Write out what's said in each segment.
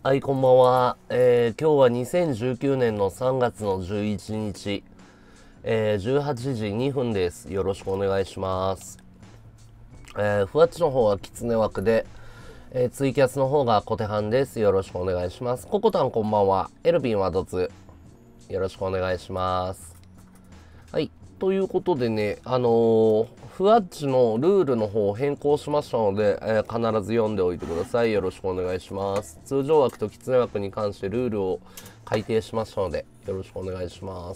はい、こんばんは。今日は2019年の3月の11日、18時2分です。よろしくお願いします。ふわっちの方はキツネ枠で、ツイキャスの方がコテハンです。よろしくお願いします。ココタンこんばんは。エルビンはドツ。よろしくお願いします。はい。ということでね、ふわっちのルールの方を変更しましたので、必ず読んでおいてください。よろしくお願いします。通常枠とキツネ枠に関してルールを改定しましたので、よろしくお願いします。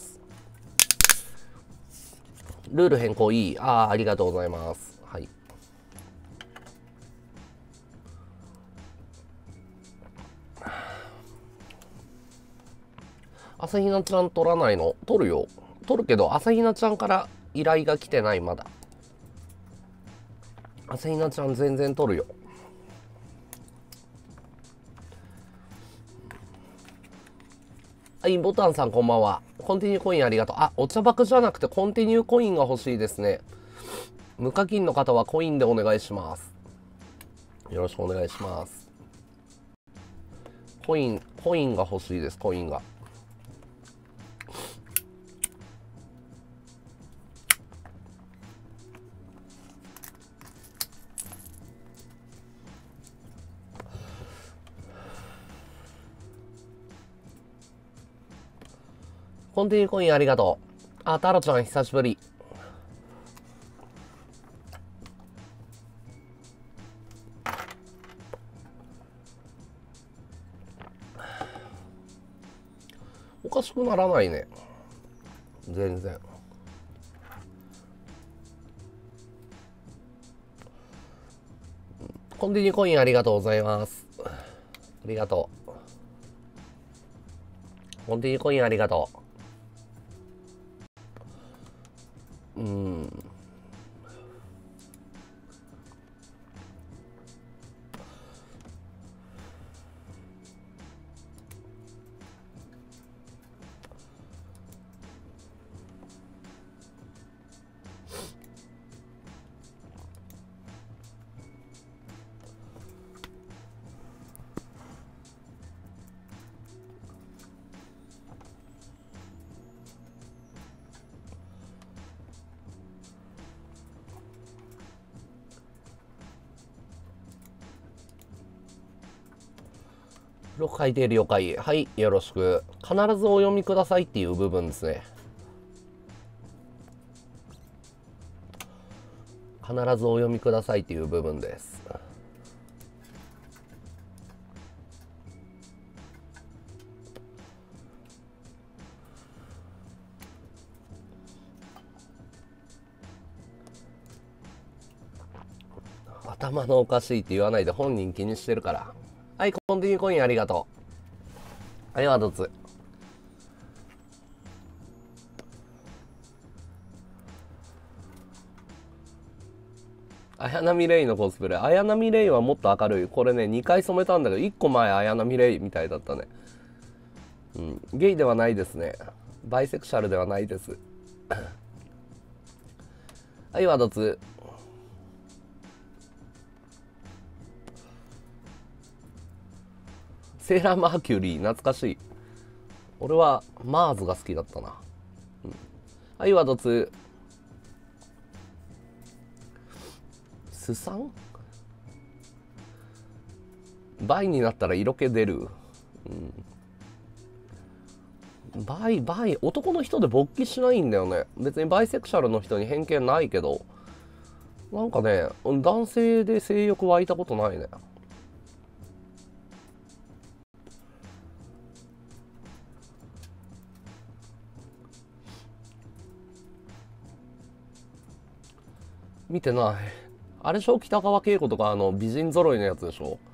ルール変更いい？ありがとうございます。はい。朝比奈ちゃん取らないの？取るよ。取るけど、朝比奈ちゃんから依頼が来てない、まだ。朝比奈ちゃん全然取るよ。はい、ボタンさんこんばんは。コンティニューコインありがとう。お茶箱じゃなくてコンティニューコインが欲しいですね。無課金の方はコインでお願いします。よろしくお願いします。コインが欲しいです、コインが。コンティニューコインありがとう。タロちゃん久しぶり。おかしくならないね。全然。コンティニューコインありがとうございます。ありがとう。コンティニューコインありがとう。書いている了解。はい、よろしく。必ずお読みくださいっていう部分ですね。必ずお読みくださいっていう部分です。頭のおかしいって言わないで、本人気にしてるから。はい、コンティニューコインありがとう。はい、ワードツ。綾波レイのコスプレ。綾波レイはもっと明るい。これね、2回染めたんだけど、1個前綾波レイみたいだったね。ゲイではないですね。バイセクシャルではないです。はい、ワードツ。セーラーマーキュリー、懐かしい。俺はマーズが好きだったな。はい、ワードツ。スサンバイになったら色気出る。バイ、男の人で勃起しないんだよね。別にバイセクシャルの人に偏見ないけど、なんかね、男性で性欲湧いたことないね。見てない。あれでしょ、北川景子とか美人揃いのやつでしょ。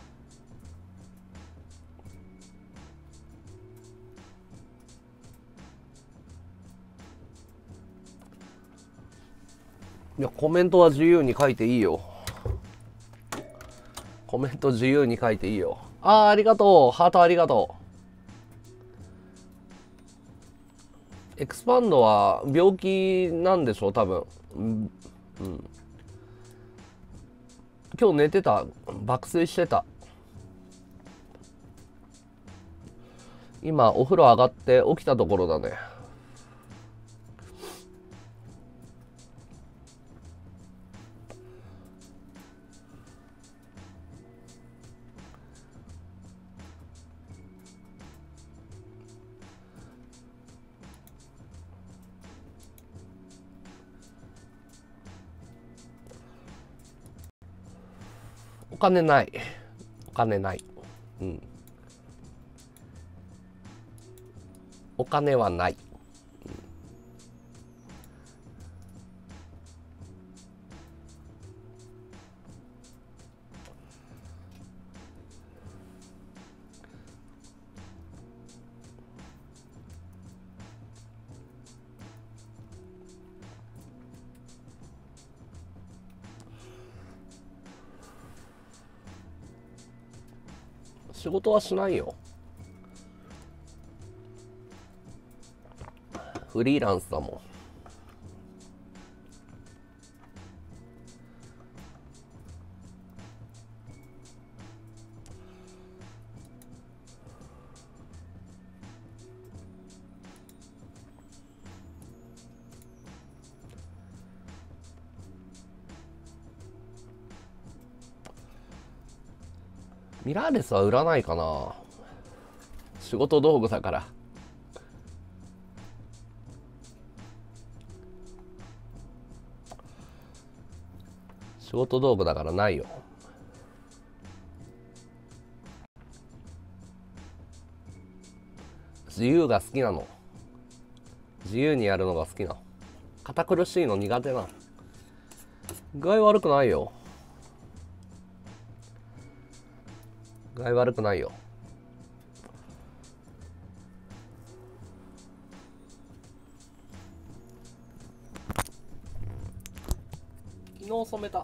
いや、コメントは自由に書いていいよ。コメント自由に書いていいよ。ありがとう。ハートありがとう。エクスパンドは病気なんでしょ、多分。今日寝てた。爆睡してた。 今お風呂上がって起きたところだね。お金ない。お金ない。うん。お金はない。仕事はしないよ。フリーランスだもん。ミラーレスは売らないかな。仕事道具だから。仕事道具だからないよ。自由が好きなの。自由にやるのが好きなの。堅苦しいの苦手なの。具合悪くないよ。具合悪くないよ。昨日染めた。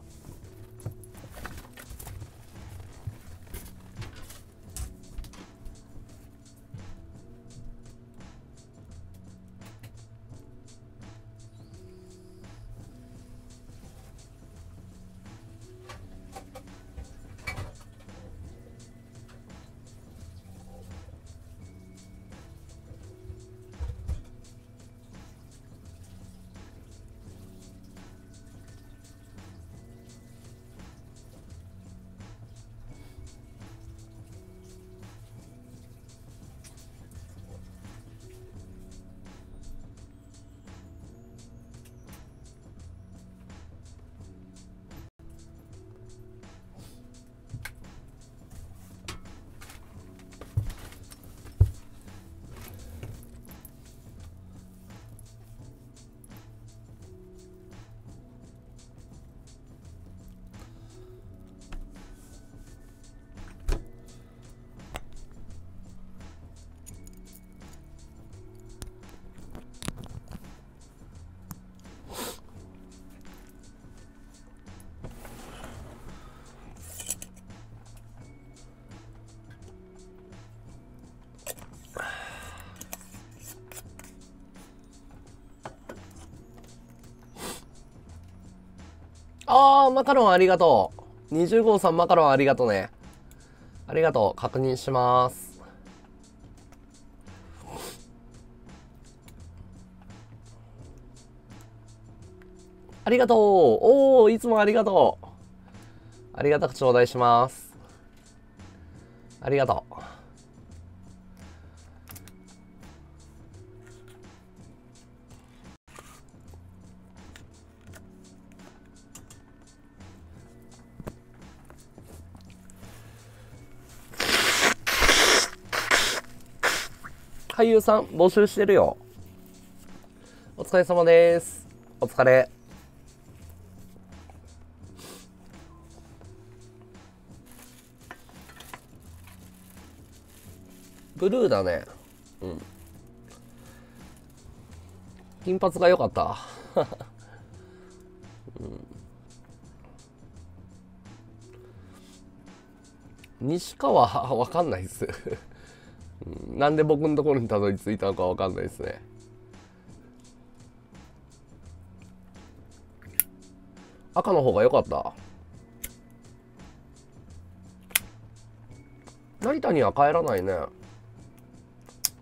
あー、マカロンありがとう。20号さんマカロンありがとうね。ありがとう。確認します。ありがとう。おー、いつもありがとう。ありがたく頂戴します。ありがとう。俳優さん募集してるよ。お疲れ様です。お疲れ。ブルーだね。うん。金髪が良かった。西川わかんないっす。なんで僕のところにたどり着いたのかわかんないですね。赤の方が良かった。成田には帰らないね。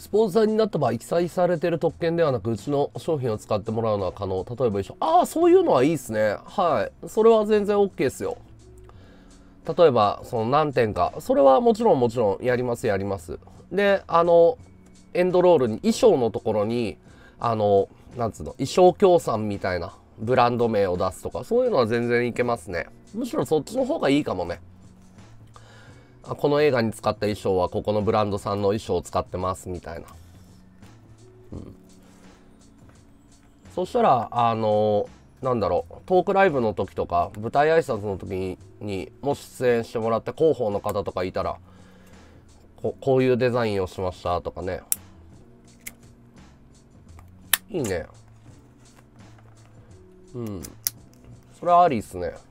スポンサーになった場合、記載されている特権ではなく、うちの商品を使ってもらうのは可能。例えば衣装。ああ、そういうのはいいですね。はい。それは全然 OK ですよ。例えば、その何点か。それはもちろんやります、やります。で、エンドロールに、衣装のところに、なんつうの、衣装協賛みたいなブランド名を出すとか、そういうのは全然いけますね。むしろそっちの方がいいかもね。この映画に使った衣装はここのブランドさんの衣装を使ってますみたいな。そしたら、なんだろう、トークライブの時とか、舞台挨拶の時にもし出演してもらって広報の方とかいたら、こういうデザインをしましたとかね。いいね。うん。それはありっすね。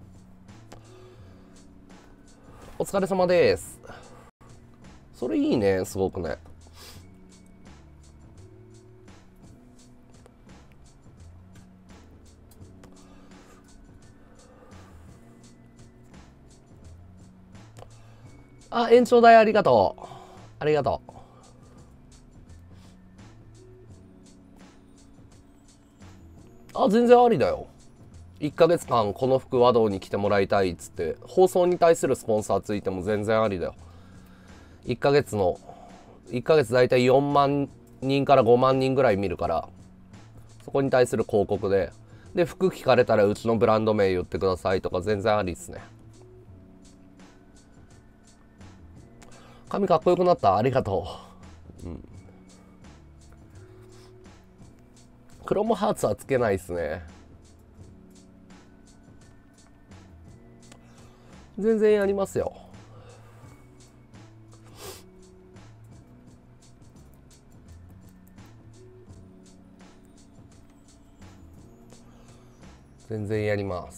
お疲れ様です。それいいね、すごくね。あ、延長代ありがとう。ありがとう。あ、全然ありだよ。1ヶ月間この服和道に来てもらいたいっつって放送に対するスポンサーついても全然ありだよ。1ヶ月の1ヶ月だいたい4万人から5万人ぐらい見るから、そこに対する広告で服聞かれたらうちのブランド名言ってくださいとか全然ありっすね。髪かっこよくなった。ありがとう。うん、クロムハーツはつけないっすね。全然やりますよ。全然やります。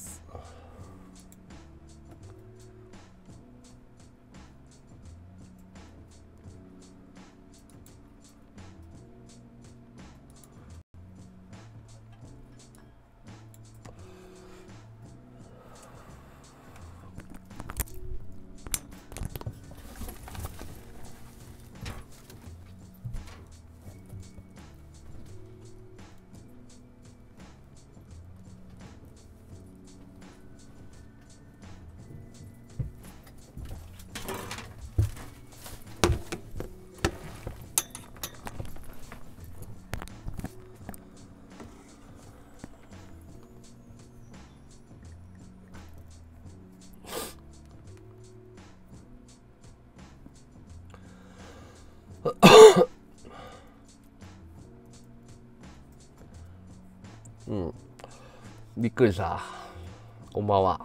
うん、びっくりした。こんばんは。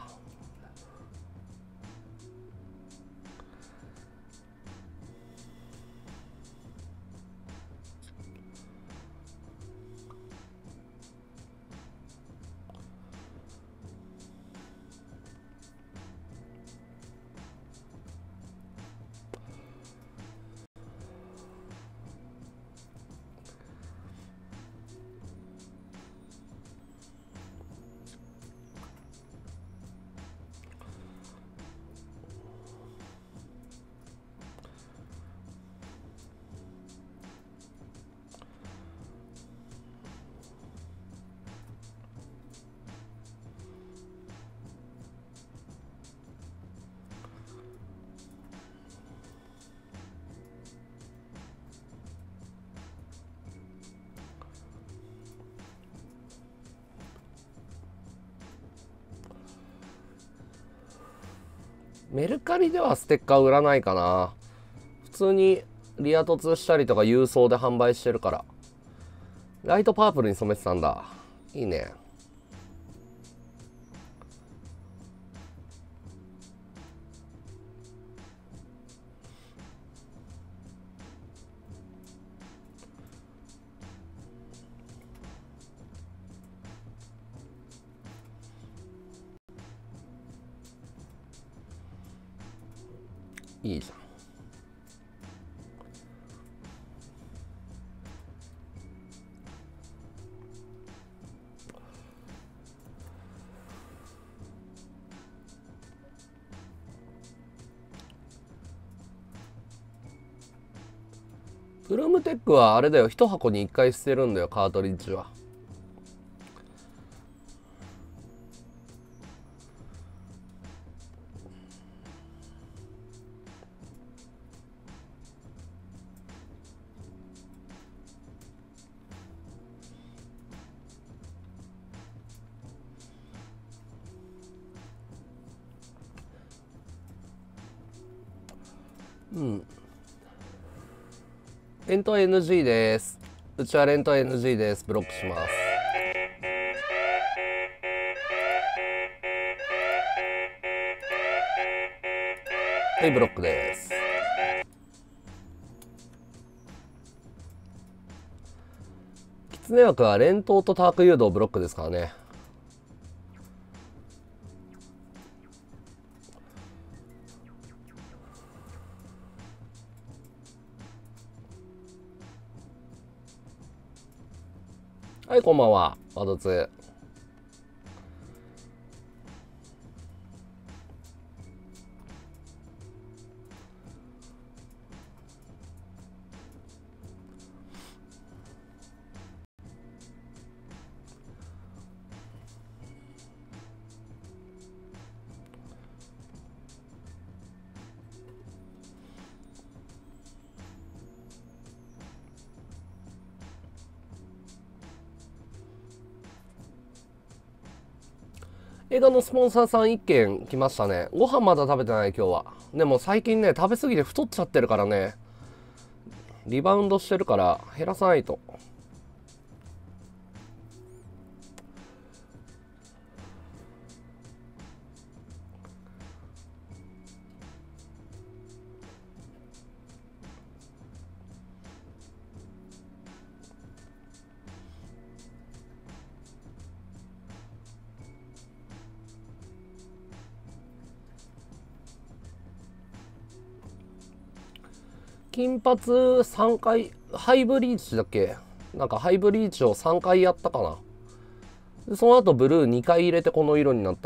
メルカリではステッカー売らないかな。普通にリア凸したりとか郵送で販売してるから。ライトパープルに染めてたんだ。いいね。いいじゃん。 プルームテックはあれだよ、1箱に1回捨てるんだよ、カートリッジは。うん。レント NG です。うちはレント NG です。ブロックします。はい、ブロックです。キツネ枠は連投とターク誘導ブロックですからね。はい、こんばんは。ワドツ。映画のスポンサーさん1件来ましたね。ご飯まだ食べてない今日は。でも最近ね、食べ過ぎて太っちゃってるからね。リバウンドしてるから減らさないと。金髪3回、ハイブリーチだっけ？なんかハイブリーチを3回やったかな。でその後ブルー2回入れてこの色になった。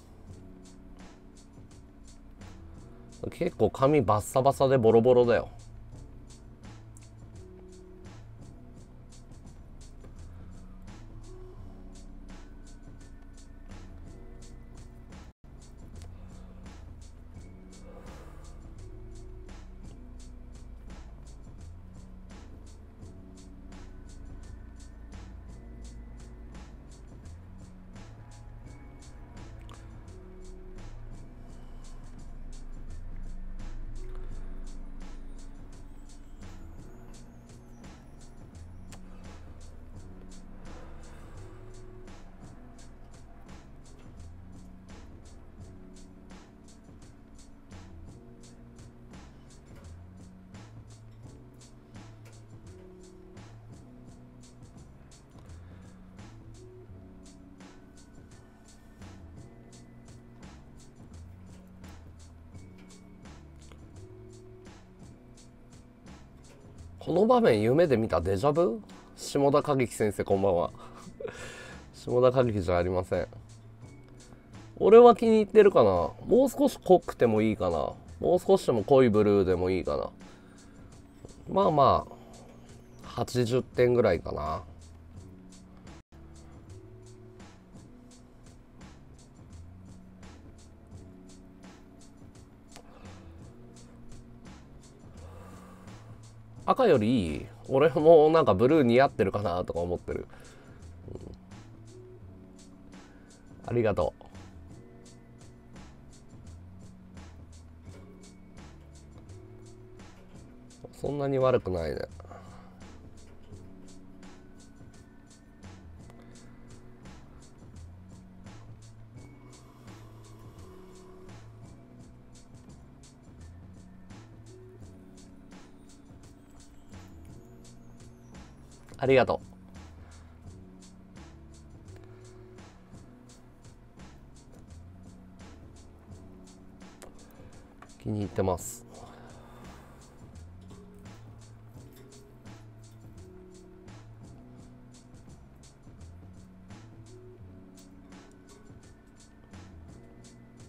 結構髪バッサバサでボロボロだよ。この場面夢で見たデジャブ？下田景樹先生こんばんは。下田景樹じゃありません。俺は気に入ってるかな。もう少し濃くてもいいかな。もう少しでも濃いブルーでもいいかな。まあまあ80点ぐらいかな。赤よりいい？俺もなんかブルー似合ってるかなとか思ってる。ありがとう。そんなに悪くないね。ありがとう。気に入ってます。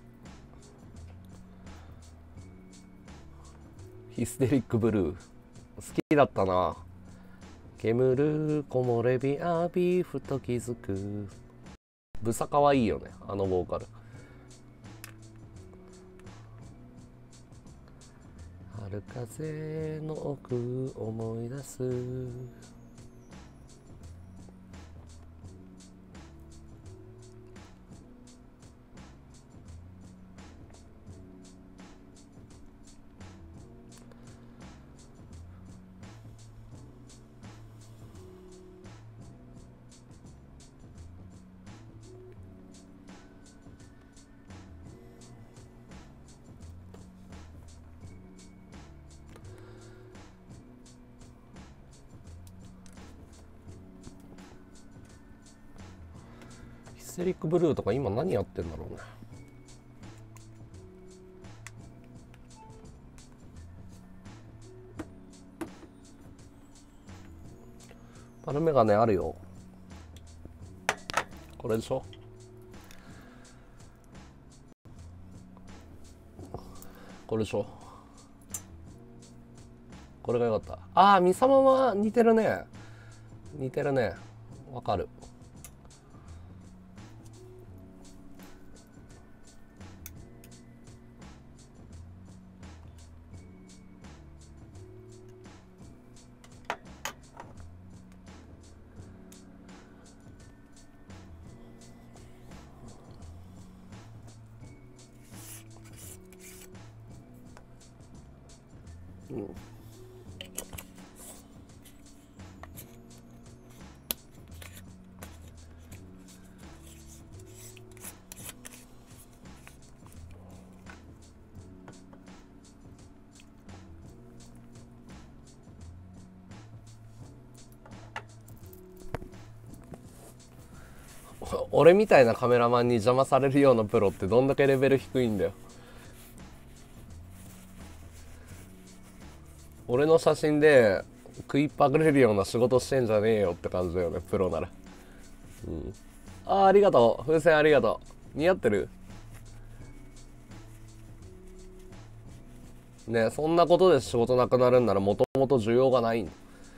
ヒステリックブルー。 きだったな。煙る木漏れ日浴びふと気づく。ブサかわいいよね、あのボーカル。春風の奥思い出す。ヒステリックブルーとか今何やってんだろうね。パルメガネあるよ。これでしょ。これでしょ。これがよかった。ああ、ミサマは似てるね。似てるね。わかる。うん。俺みたいなカメラマンに邪魔されるようなプロってどんだけレベル低いんだよ。俺の写真で食いっぱぐれるような仕事してんじゃねえよって感じだよね、プロなら。うん。あー、ありがとう。風船ありがとう。似合ってるね。そんなことで仕事なくなるんならもともと需要がない。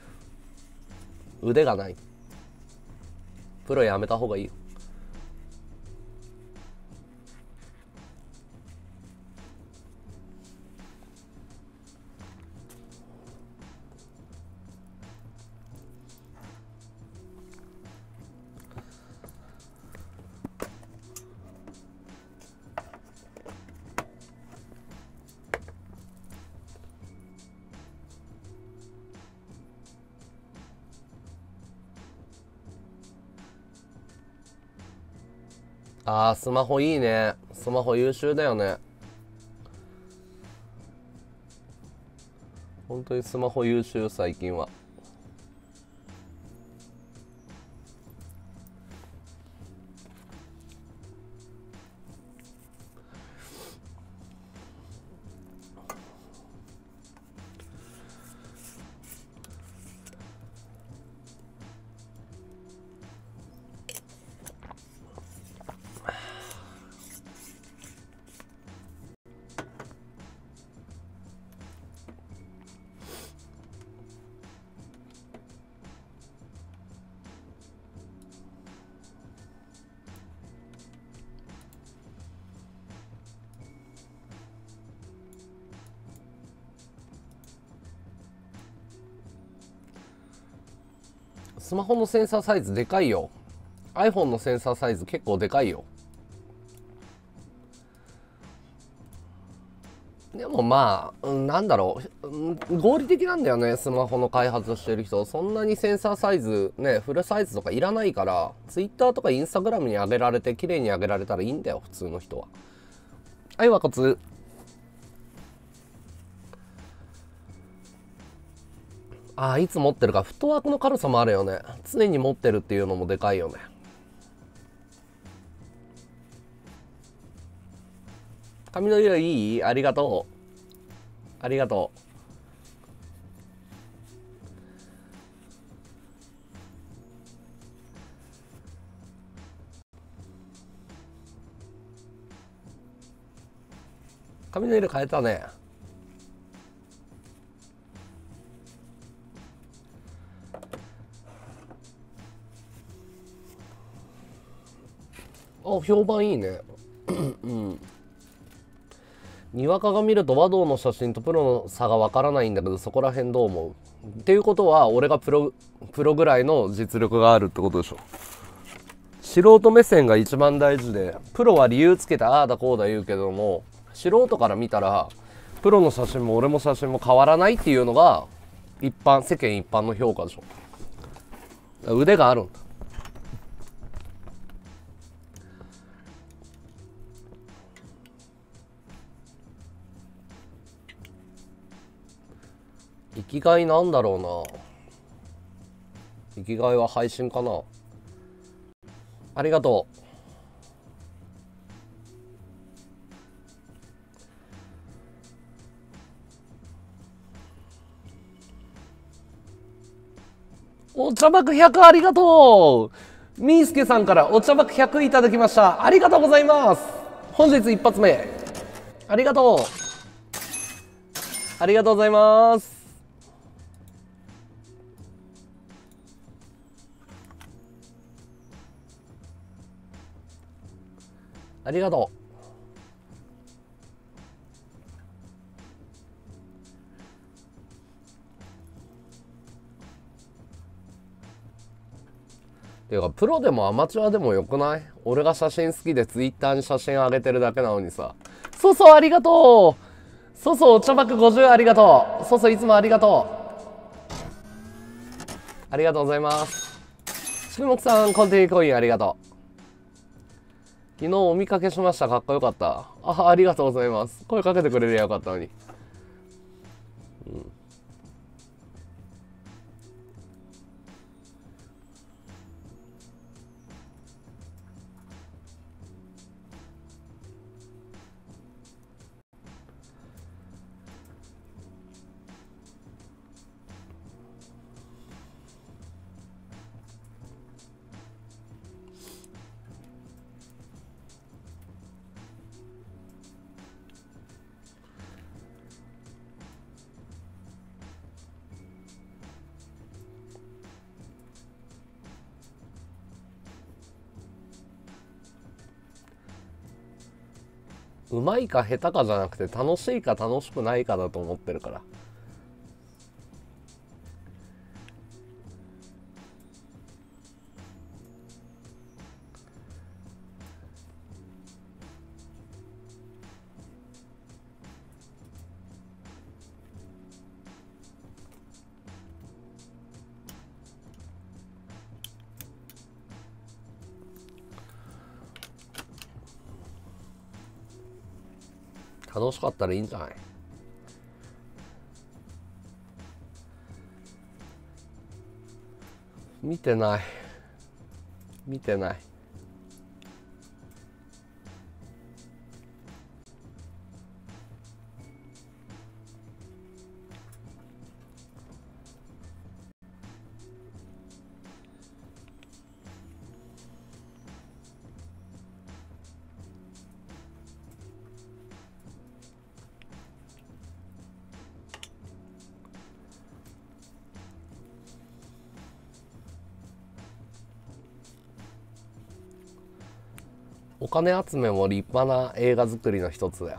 腕がない。プロやめた方がいいよ。あー、スマホいいね。スマホ優秀だよね。本当にスマホ優秀、最近は。スマホのセンサーサイズでかいよ。 iPhone のセンサーサイズ結構でかいよ。でもまあ、なんだろう、合理的なんだよね、スマホの開発してる人。そんなにセンサーサイズね、フルサイズとかいらないから、Twitter とか Instagram に上げられて綺麗に上げられたらいいんだよ、普通の人は。はい、和骨。ああ、いつ持ってるか。フットワークの軽さもあるよね。常に持ってるっていうのもでかいよね。髪の色いい？ありがとう。ありがとう。髪の色変えたね。 あ、評判いいね。うん。にわかが見ると和道の写真とプロの差がわからないんだけど、そこら辺どう思うっていうことは、俺がプロぐらいの実力があるってことでしょ。素人目線が一番大事で、プロは理由つけてああだこうだ言うけども、素人から見たらプロの写真も俺も写真も変わらないっていうのが世間一般の評価でしょ。腕があるんだ。生きがいなんだろうな。生きがいは配信かな。ありがとう。お茶爆100ありがとう。みーすけさんからお茶爆100いただきました。ありがとうございます。本日一発目ありがとう。ありがとうございます。ありがとう。ていうかプロでもアマチュアでもよくない？俺が写真好きでツイッターに写真上げてるだけなのにさ。そうそうありがとう。そうそうお茶爆50ありがとう。そうそういつもありがとう。ありがとうございます。注目さんコンティニコインありがとう。昨日お見かけしました。かっこよかった。ありがとうございます。声かけてくれりゃよかったのに。うまいか下手かじゃなくて楽しいか楽しくないかだと思ってるから。楽しかったらいいんじゃない？見てない。見てない。お金集めも立派な映画作りの一つだよ。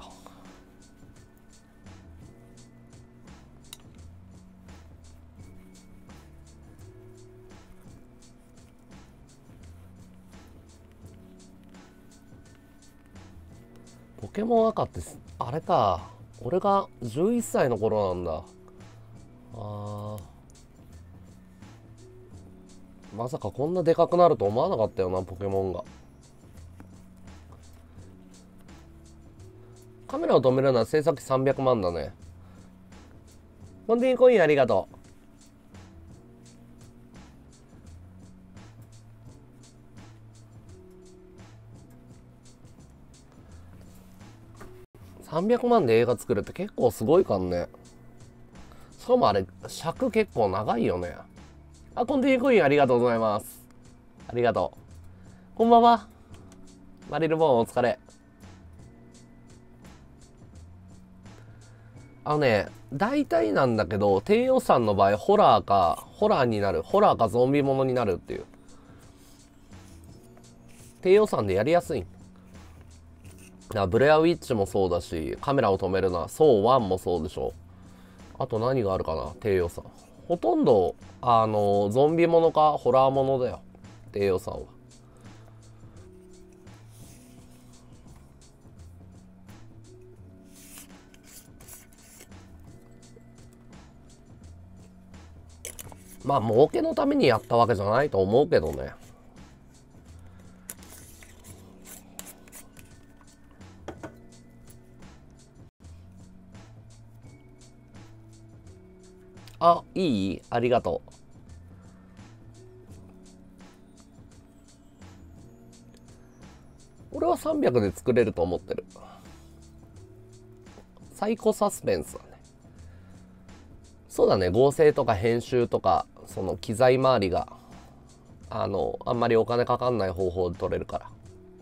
ポケモン赤ってあれか、俺が11歳の頃なんだ。まさかこんなでかくなると思わなかったよな、ポケモンが。カメラを止めるのは制作費300万だね。コンティニコインありがとう。300万で映画作るって結構すごいかんね。しかもあれ尺結構長いよね。コンティニコインありがとうございます。ありがとう。こんばんは。マリルボーンお疲れ。大体なんだけど、低予算の場合、ホラーかゾンビものになるっていう。 低予算でやりやすい。ブレアウィッチもそうだし、カメラを止めるな、ソー1もそうでしょ。あと何があるかな、低予算。ほとんど、ゾンビものかホラーものだよ、低予算は。まあ、儲けのためにやったわけじゃないと思うけどね。あ、いい？ありがとう。俺は300で作れると思ってる。サイコサスペンスだね。そうだね、合成とか編集とか、その機材周りが、あんまりお金かかんない方法で撮れるから。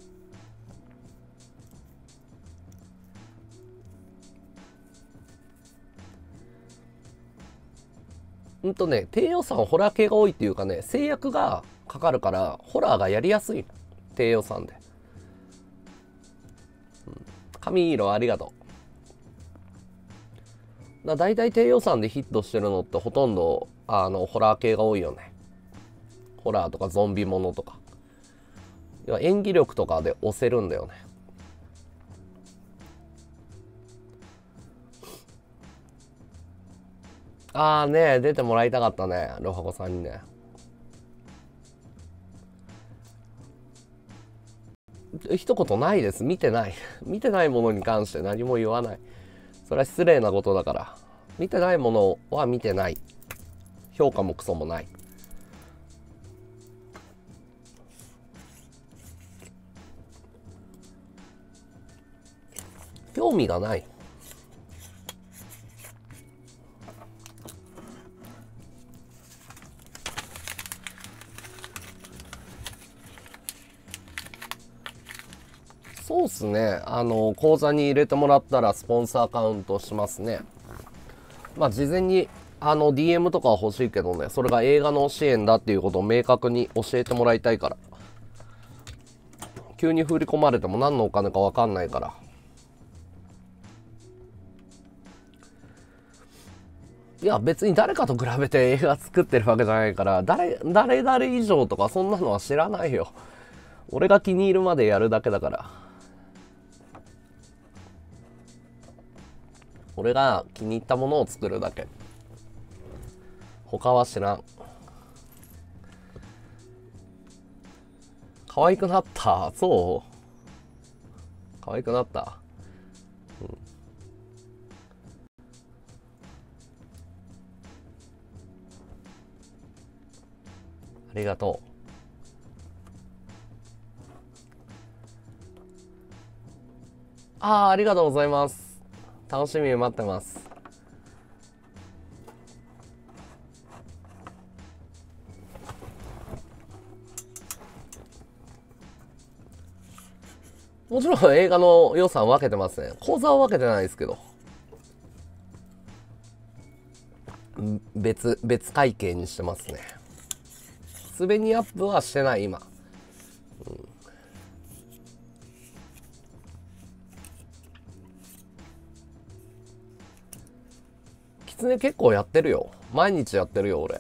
低予算ホラー系が多いっていうかね、制約がかかるから、ホラーがやりやすい。低予算で。髪色ありがとう。だいたい低予算でヒットしてるのってほとんど、ホラー系が多いよね。ホラーとかゾンビものとか。演技力とかで押せるんだよね。ああね、出てもらいたかったね、ロハコさんにね。一言ないです。見てない。見てないものに関して何も言わない。それは失礼なことだから。見てないものは見てない。評価もクソもない。興味がない。そうっすね。口座に入れてもらったらスポンサーカウントしますね。まあ、事前に、DM とかは欲しいけどね、それが映画の支援だっていうことを明確に教えてもらいたいから。急に振り込まれても何のお金か分かんないから。いや、別に誰かと比べて映画作ってるわけじゃないから、誰々以上とかそんなのは知らないよ。俺が気に入るまでやるだけだから。俺が気に入ったものを作るだけ。他は知らん。可愛くなった。そう可愛くなった。うん。ありがとう。ありがとうございます。楽しみに待ってます。もちろん映画の予算分けてますね。講座は分けてないですけど。別会計にしてますね。スベニアップはしてない、今。キツネ結構やってるよ。毎日やってるよ、俺。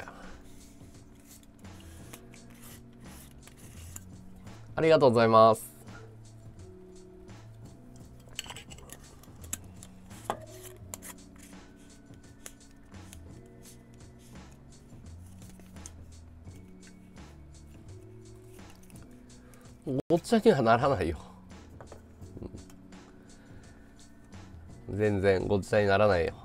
ありがとうございます。ごっちゃにはならないよ。全然ごっちゃにならないよ。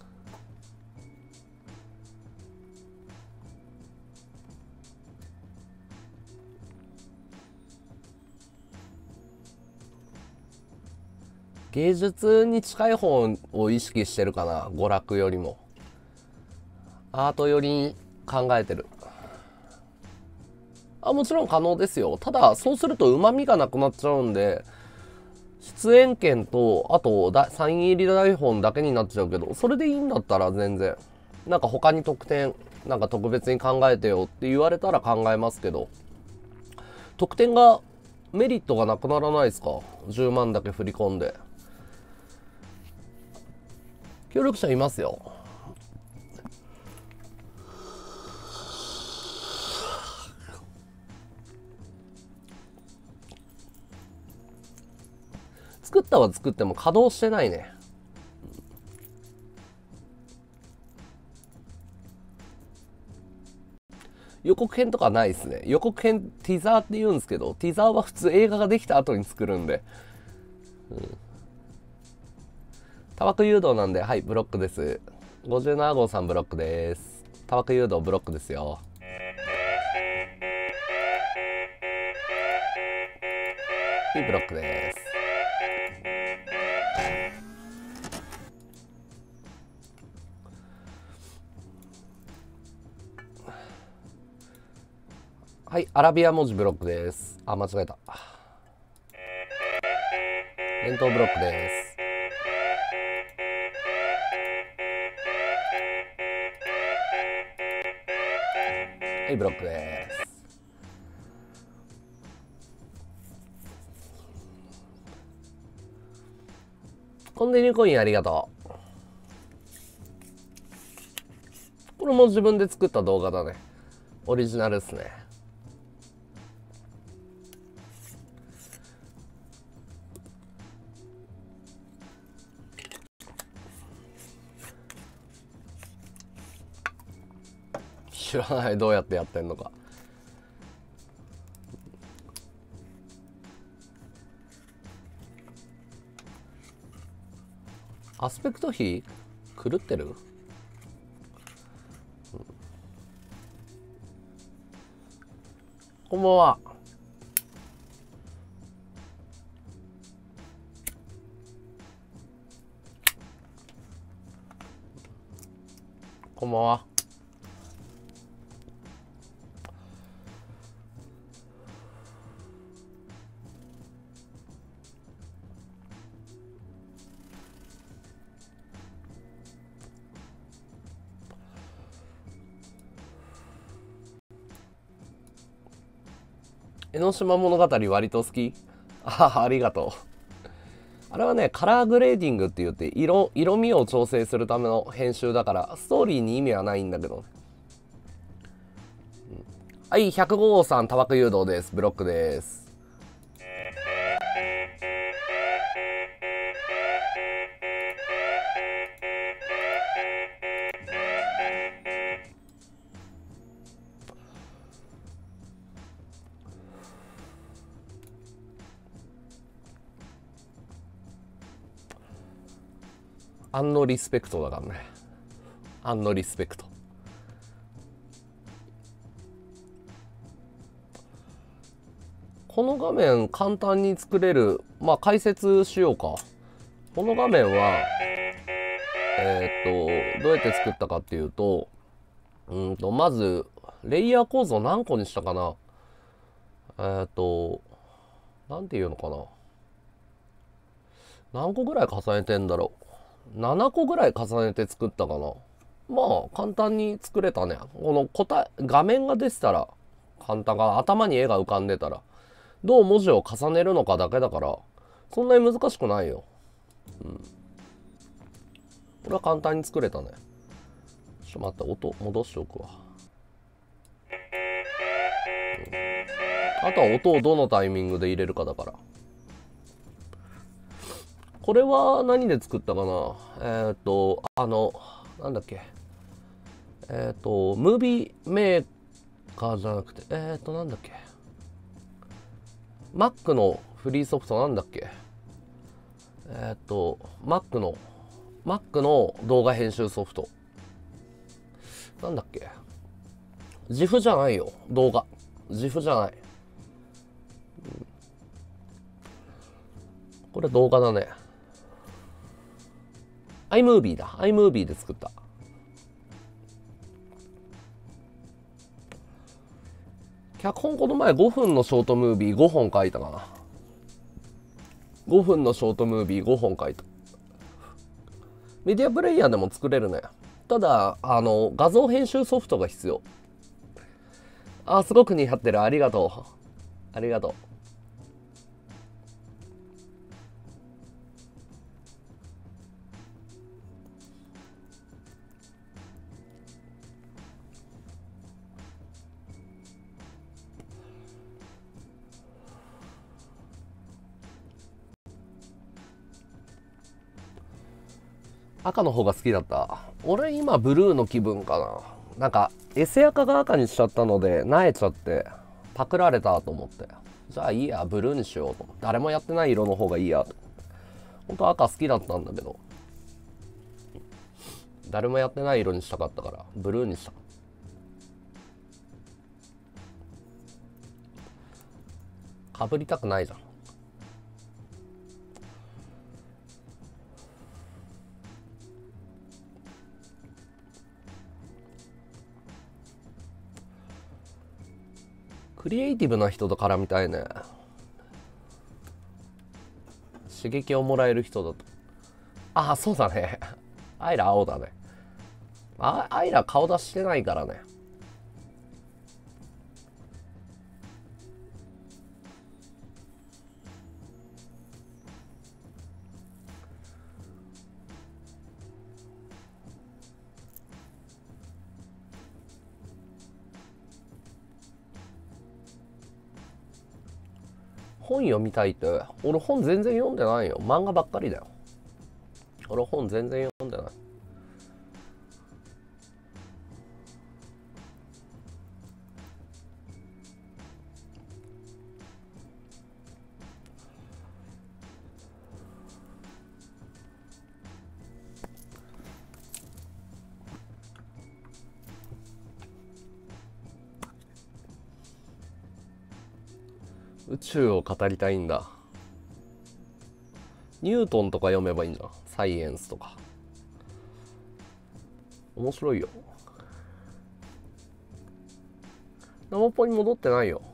芸術に近い方を意識してるかな、娯楽よりも。アートよりに考えてる。もちろん可能ですよ。ただ、そうすると旨味がなくなっちゃうんで、出演権と、あとサイン入り台本だけになっちゃうけど、それでいいんだったら全然。なんか他に特典、なんか特別に考えてよって言われたら考えますけど、特典がメリットがなくならないですか？ 10 万だけ振り込んで。協力者いますよ。作ったは作っても稼働してないね。予告編とかないですね。予告編ティザーって言うんですけど、ティザーは普通映画ができた後に作るんで。タバコ誘導なんで、はい、ブロックです。57号さんブロックです。タバコ誘導ブロックですよ。はい、ブロックです。はい、アラビア文字ブロックです。あ、間違えた。伝統ブロックです。はい、ブロックです。コンデニューコインありがとう。これも自分で作った動画だね。オリジナルですね。知らない、どうやってやってんのか。アスペクト比狂ってる？こんばんは。こんばんは。江ノ島物語割と好き？ありがとう。あれはね、カラーグレーディングって言って色味を調整するための編集だからストーリーに意味はないんだけどね。はい、105号さんタバコ誘導です。ブロックです。アンノリスペクトだからね。アンノリスペクト。この画面簡単に作れる。まあ解説しようか。この画面はどうやって作ったかっていうと、まずレイヤー構造何個にしたかな。なんていうのかな。何個ぐらい重ねてんだろう。7個ぐらい重ねて作ったかな。まあ簡単に作れたね。この画面が出てたら簡単か、頭に絵が浮かんでたらどう文字を重ねるのかだけだからそんなに難しくないよ。これは簡単に作れたね。ちょっと待って、音戻しておくわ。あとは音をどのタイミングで入れるかだから。これは何で作ったかな。なんだっけ。ムービーメーカーじゃなくて、なんだっけ。Mac のフリーソフトなんだっけ。Mac の動画編集ソフト。なんだっけ。GIF じゃないよ。動画。GIF じゃない。これ動画だね。iMovie だ。iMovie で作った。脚本この前5分のショートムービー5本書いたかな。5分のショートムービー5本書いた。メディアプレイヤーでも作れるね。ただ画像編集ソフトが必要。すごく似合ってる。ありがとう。ありがと赤の方が好きだった。俺今ブルーの気分かな。なんかエセ赤が赤にしちゃったので萎えちゃってパクられたと思って、じゃあいいやブルーにしようと。誰もやってない色の方がいいやと。本当は赤好きだったんだけど、誰もやってない色にしたかったからブルーにした。かぶりたくないじゃん。クリエイティブな人と絡みたいね。刺激をもらえる人だと。ああ、そうだね。アイラ青だね。アイラ顔出してないからね。本読みたいって、俺本全然読んでないよ。漫画ばっかりだよ。俺本全然読んでない。宇宙を語りたいんだ。ニュートンとか読めばいいんじゃん。サイエンスとか。面白いよ。生ポに戻ってないよ。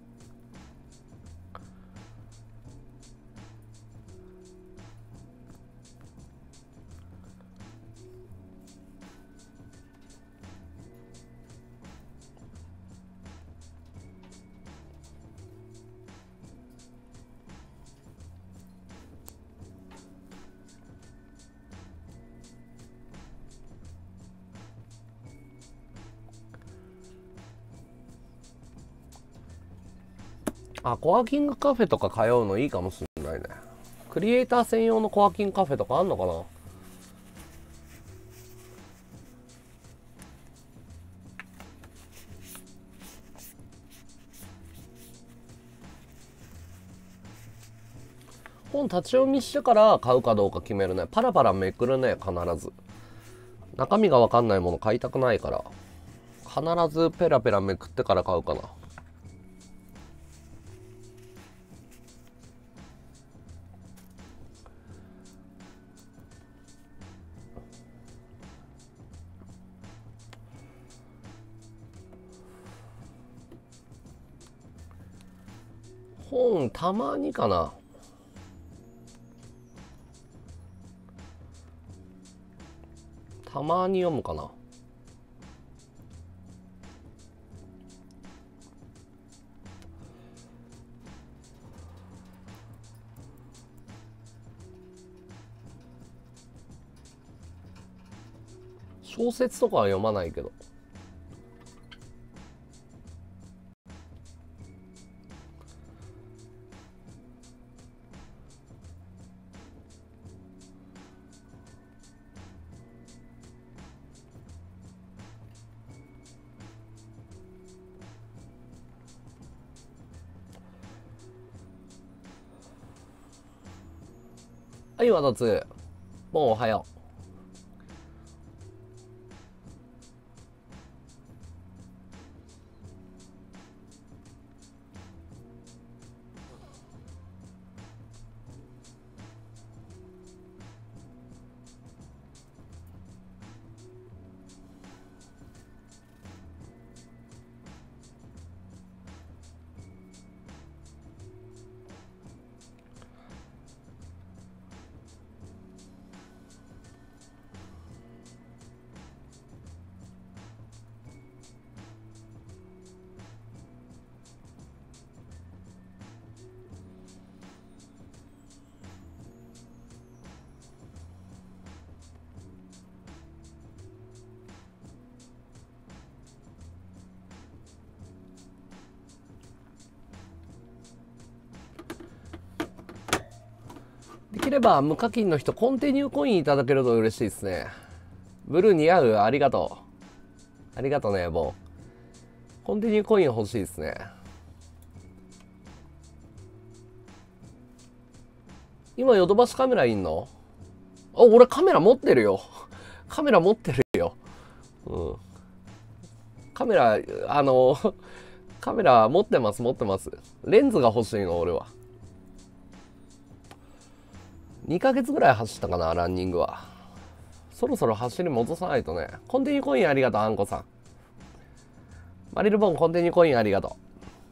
あ、コワーキングカフェとか通うのいいかもしれないね。クリエイター専用のコワーキングカフェとかあんのかな。本立ち読みしてから買うかどうか決めるね。パラパラめくるね、必ず。中身が分かんないもの買いたくないから、必ずペラペラめくってから買うかな。本たまにかな。たまに読むかな。小説とかは読まないけど。はい、わたつ。もうおはよう。 きれば無課金の人コンティニューコインいただけると嬉しいですね。ブルー似合う、ありがとう。ありがとうね、もう。コンティニューコイン欲しいですね。今ヨドバシカメラいんの？あ、俺カメラ持ってるよ。カメラ持ってるよ。うん。カメラ、カメラ持ってます、持ってます。レンズが欲しいの、俺は。2ヶ月ぐらい走ったかな、ランニングは。そろそろ走り戻さないとね。コンティニューコインありがとう、あんこさん。マリルボンコンティニューコインありがとう。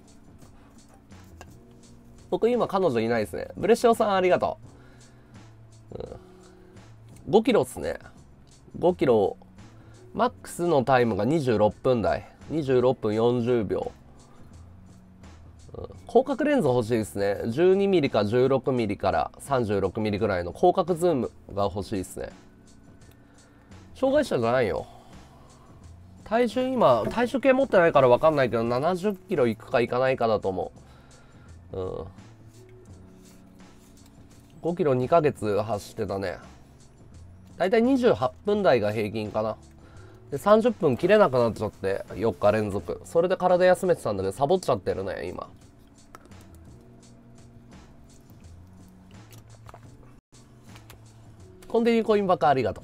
僕今彼女いないですね。ブレシオさんありがとう。5キロっすね。5キロ。マックスのタイムが26分台。26分40秒。広角レンズ欲しいですね。12ミリか16ミリから36ミリぐらいの広角ズームが欲しいですね。障害者じゃないよ。体重今、体重計持ってないから分かんないけど、70キロいくかいかないかだと思う。5キロ2ヶ月走ってたね。だいたい28分台が平均かな。で、30分切れなくなっちゃって、4日連続。それで体休めてたんだけど、サボっちゃってるね、今。コンティニューコインばっかありがとう。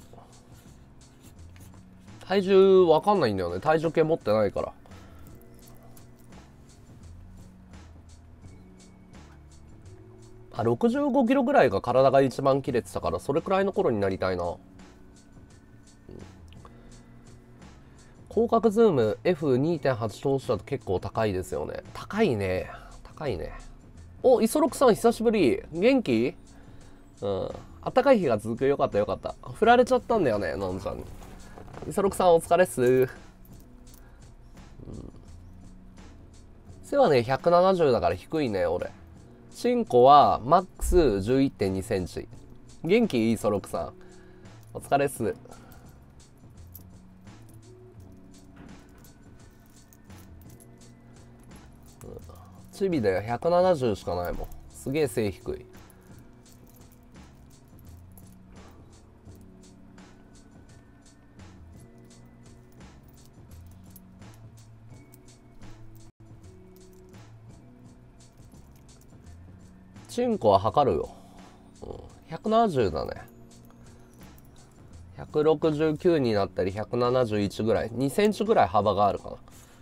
体重わかんないんだよね。体重計持ってないから。65キロぐらいが体が一番切れてたから、それくらいの頃になりたいな。広角ズーム F2.8 投資だと結構高いですよね。高いね。高いね。お、イソロクさん久しぶり。元気？うん。暖かい日が続く。よかったよかった。振られちゃったんだよね、のんちゃんに。イソロクさんお疲れっす。背はね、170だから低いね、俺。チンコはマックス 11.2 センチ。元気？イソロクさん。お疲れっす。チビだよ、170しかないもん。すげえ背低い。チンコは測るよ。170だね。169になったり171ぐらい。2センチぐらい幅があるかな。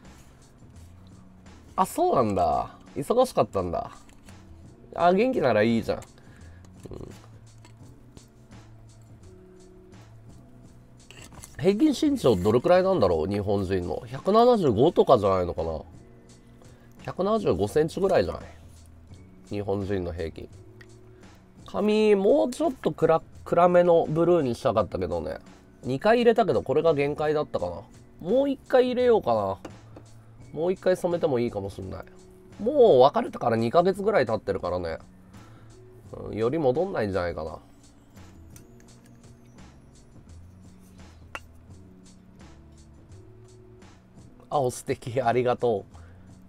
あ、そうなんだ。忙しかったんだ。あ、元気ならいいじゃん。平均身長どれくらいなんだろう、日本人の。175とかじゃないのかな。175センチぐらいじゃない、日本人の平均。髪もうちょっと暗めのブルーにしたかったけどね。2回入れたけどこれが限界だったかな。もう1回入れようかな。もう1回染めてもいいかもしんない。もう別れてから2ヶ月ぐらい経ってるからね、より戻んないんじゃないかな。青素敵、ありがとう。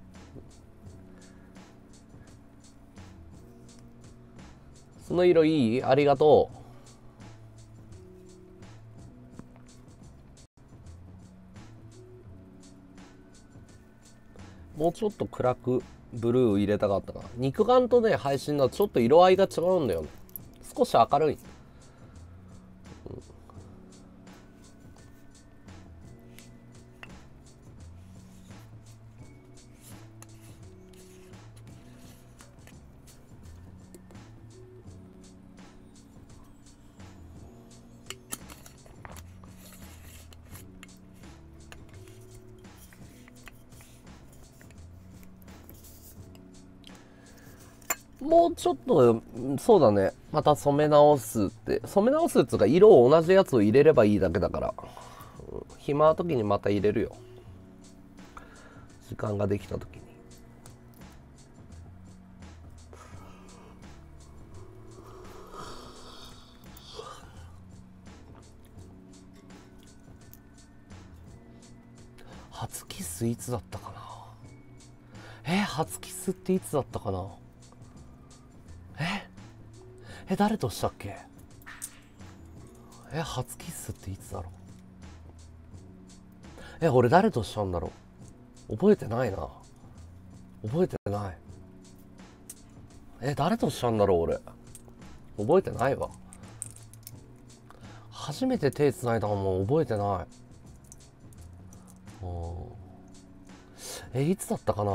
その色いい？ありがとう。もうちょっと暗くブルー入れたかったかな。肉眼とね、配信だとちょっと色合いが違うんだよね。少し明るい。もうちょっと、そうだね。また染め直すって。染め直すっつうか、色を同じやつを入れればいいだけだから。暇な時にまた入れるよ。時間ができた時に。初キスいつだったかな。初キスっていつだったかな。 誰としたっけ。初キッスっていつだろう。俺誰としたんだろう。覚えてないな。覚えてない。誰としたんだろう俺。覚えてないわ。初めて手繋いだのも覚えてない。いつだったかな。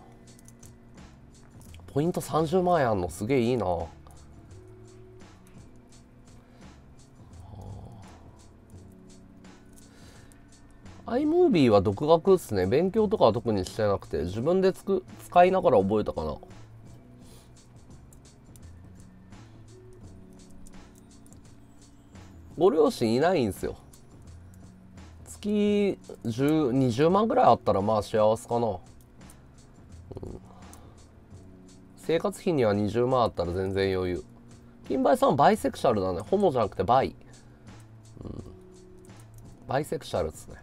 ポイント30万円あんのすげえいいな。iMovie は独学っすね。勉強とかは特にしてなくて、自分で使いながら覚えたかな。ご両親いないんすよ。月20万ぐらいあったらまあ幸せかな。生活費には20万あったら全然余裕。金梅さんバイセクシャルだね。ホモじゃなくてバイ。バイセクシャルっすね。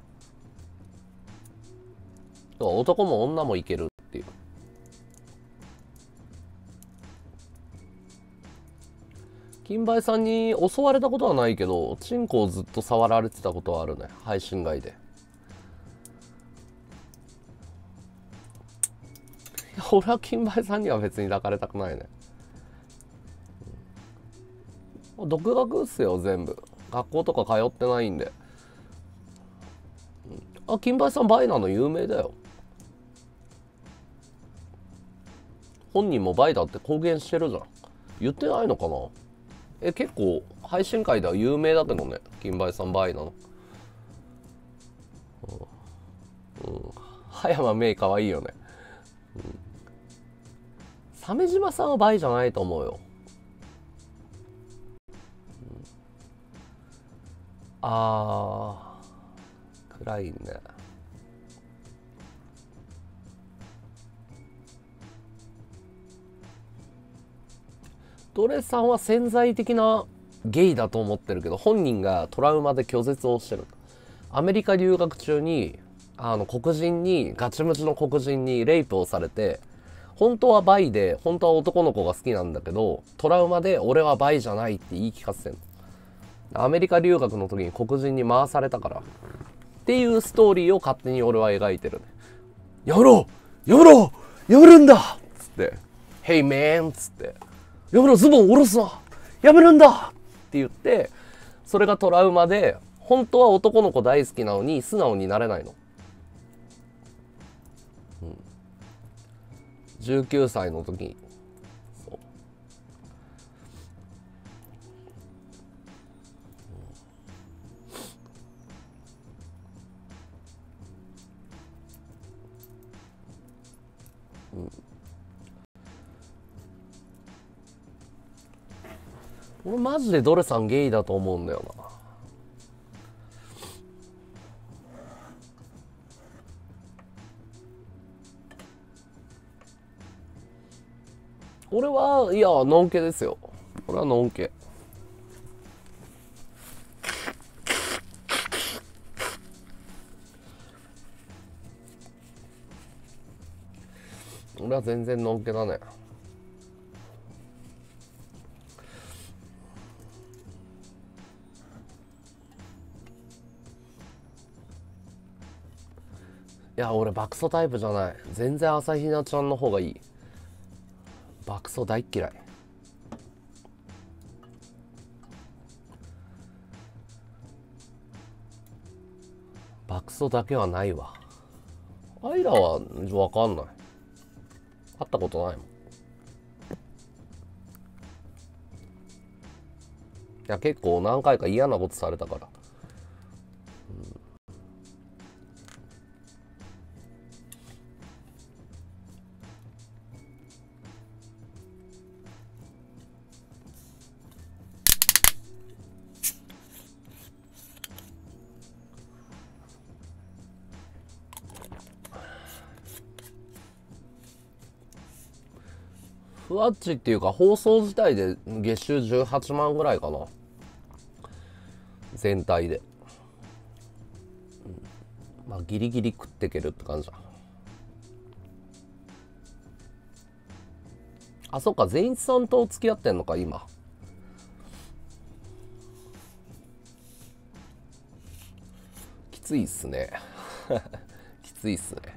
男も女もいけるっていう。金梅さんに襲われたことはないけど、チンコをずっと触られてたことはあるね。配信外で。俺は金梅さんには別に抱かれたくないね。独学っすよ全部。学校とか通ってないんで。金梅さんバイなの有名だよ。本人もバイだって公言してるじゃん。言ってないのかな。結構配信会では有名だけどね。金梅さんバイなの。葉山メイかわいいよね。鮫島さんはバイじゃないと思うよ。暗いね。ドレさんは潜在的なゲイだと思ってるけど、本人がトラウマで拒絶をしてる。アメリカ留学中に黒人にガチムチの黒人にレイプをされて、本当はバイで本当は男の子が好きなんだけど、トラウマで俺はバイじゃないって言い聞かせてんの。アメリカ留学の時に黒人に回されたからっていうストーリーを勝手に俺は描いてるね。やめろやめろやめるんだっつって「Hey man」っつって「やめろズボン下ろすなやめるんだ」って言って、それがトラウマで本当は男の子大好きなのに素直になれないの。19歳の時に。俺マジでドレさんゲイだと思うんだよな。俺はいやのんけですよ。俺はのんけ。俺は全然のんけだね。いや俺バクソタイプじゃない。全然朝比奈ちゃんの方がいい。バクソ大っ嫌い。バクソだけはないわ。アイラは分かんない。会ったことないもん。いや結構何回か嫌なことされたから。ふわっちっていうか放送自体で月収18万ぐらいかな、全体で。まあギリギリ食っていけるって感じだ。あ、そっか善一さんと付き合ってんのか今。 ついっすねきついっすね。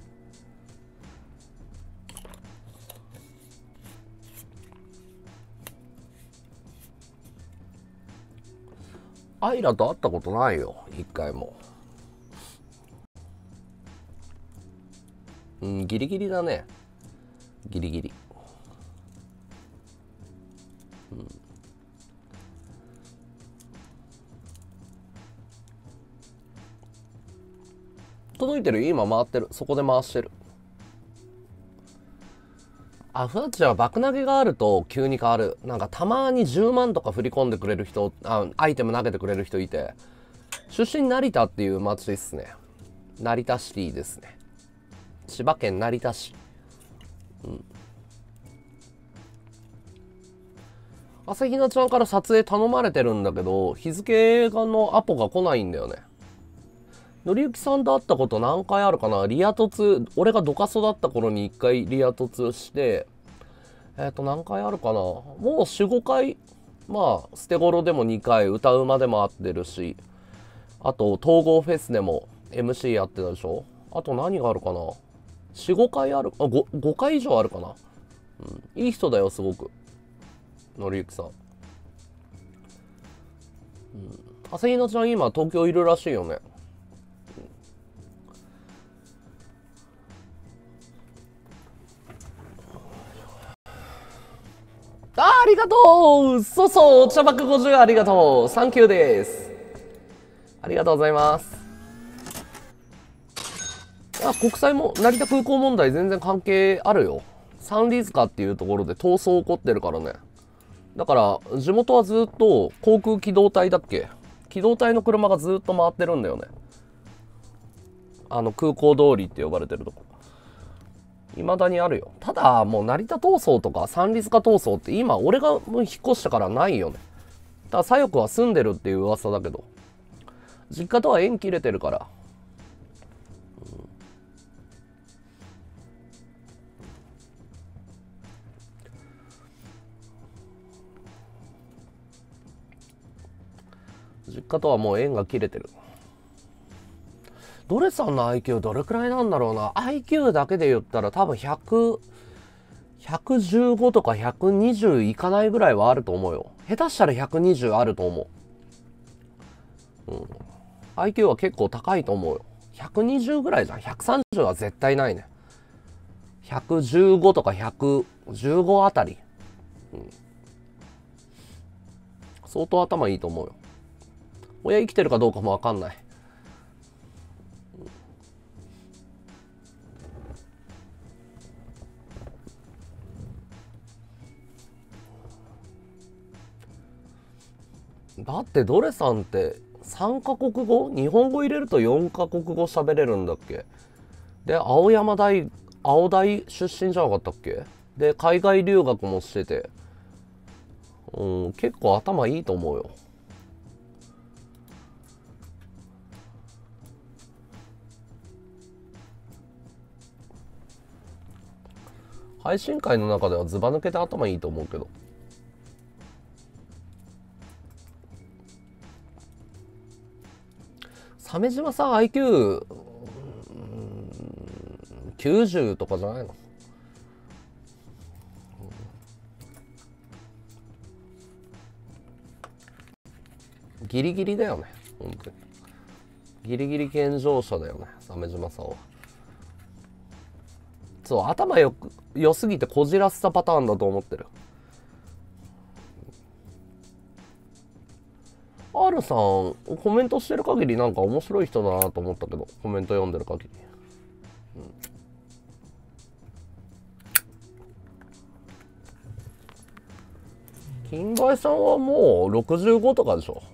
アイラと会ったことないよ、一回も。うん、ギリギリだね。ギリギリ。うん、届いてる？今回ってる。そこで回してる。あ、ふわっちは爆投げがあると急に変わる。なんかたまに10万とか振り込んでくれる人、アイテム投げてくれる人いて、出身成田っていう町ですね。成田シティですね。千葉県成田市。うん。朝比奈ちゃんから撮影頼まれてるんだけど、日付のアポが来ないんだよね。のりゆきさんと会ったこと何回あるかな。リア突、俺がドカソだった頃に1回リア突して、何回あるかな。もう4、5回、まあ、捨て頃でも2回、歌うまでも会ってるし、あと、統合フェスでも MC やってたでしょ。あと何があるかな。4、5回ある、5回以上あるかな。うん、いい人だよ、すごく。のりゆきさん。うん。朝比奈ちゃん今東京いるらしいよね。ありがとう。そうそう、お茶爆50ありがとう。サンキューです。ありがとうございます。国際も、成田空港問題全然関係あるよ。サンリズカっていうところで逃走起こってるからね。だから、地元はずっと航空機動隊だっけ？機動隊の車がずっと回ってるんだよね。空港通りって呼ばれてるとこ。未だにあるよ。ただ、もう成田闘争とかサンリズカ闘争って今、俺がもう引っ越してからないよね。ただ、左翼は住んでるっていう噂だけど、実家とは縁切れてるから。実家とはもう縁が切れてる。ドレさんの IQ どれくらいなんだろうな。IQ だけで言ったら多分115とか120いかないぐらいはあると思うよ。下手したら120あると思う。うん。IQ は結構高いと思うよ。120ぐらいじゃん。130は絶対ないね。115とか115あたり。うん。相当頭いいと思うよ。親生きてるかどうかもわかんない。だってドレさんって3カ国語、日本語入れると4カ国語喋れるんだっけ。で、青大出身じゃなかったっけ。で、海外留学もしてて、うん、結構頭いいと思うよ。配信会の中ではズバ抜けて頭いいと思うけど。鮫島さん IQ90 とかじゃないの？ギリギリだよね、本当に。ギリギリ健常者だよね、鮫島さんは。そう、頭良すぎてこじらせたパターンだと思ってる。R さん、コメントしてる限りなんか面白い人だなと思ったけど、コメント読んでる限り。金梅さんはもう65とかでしょ。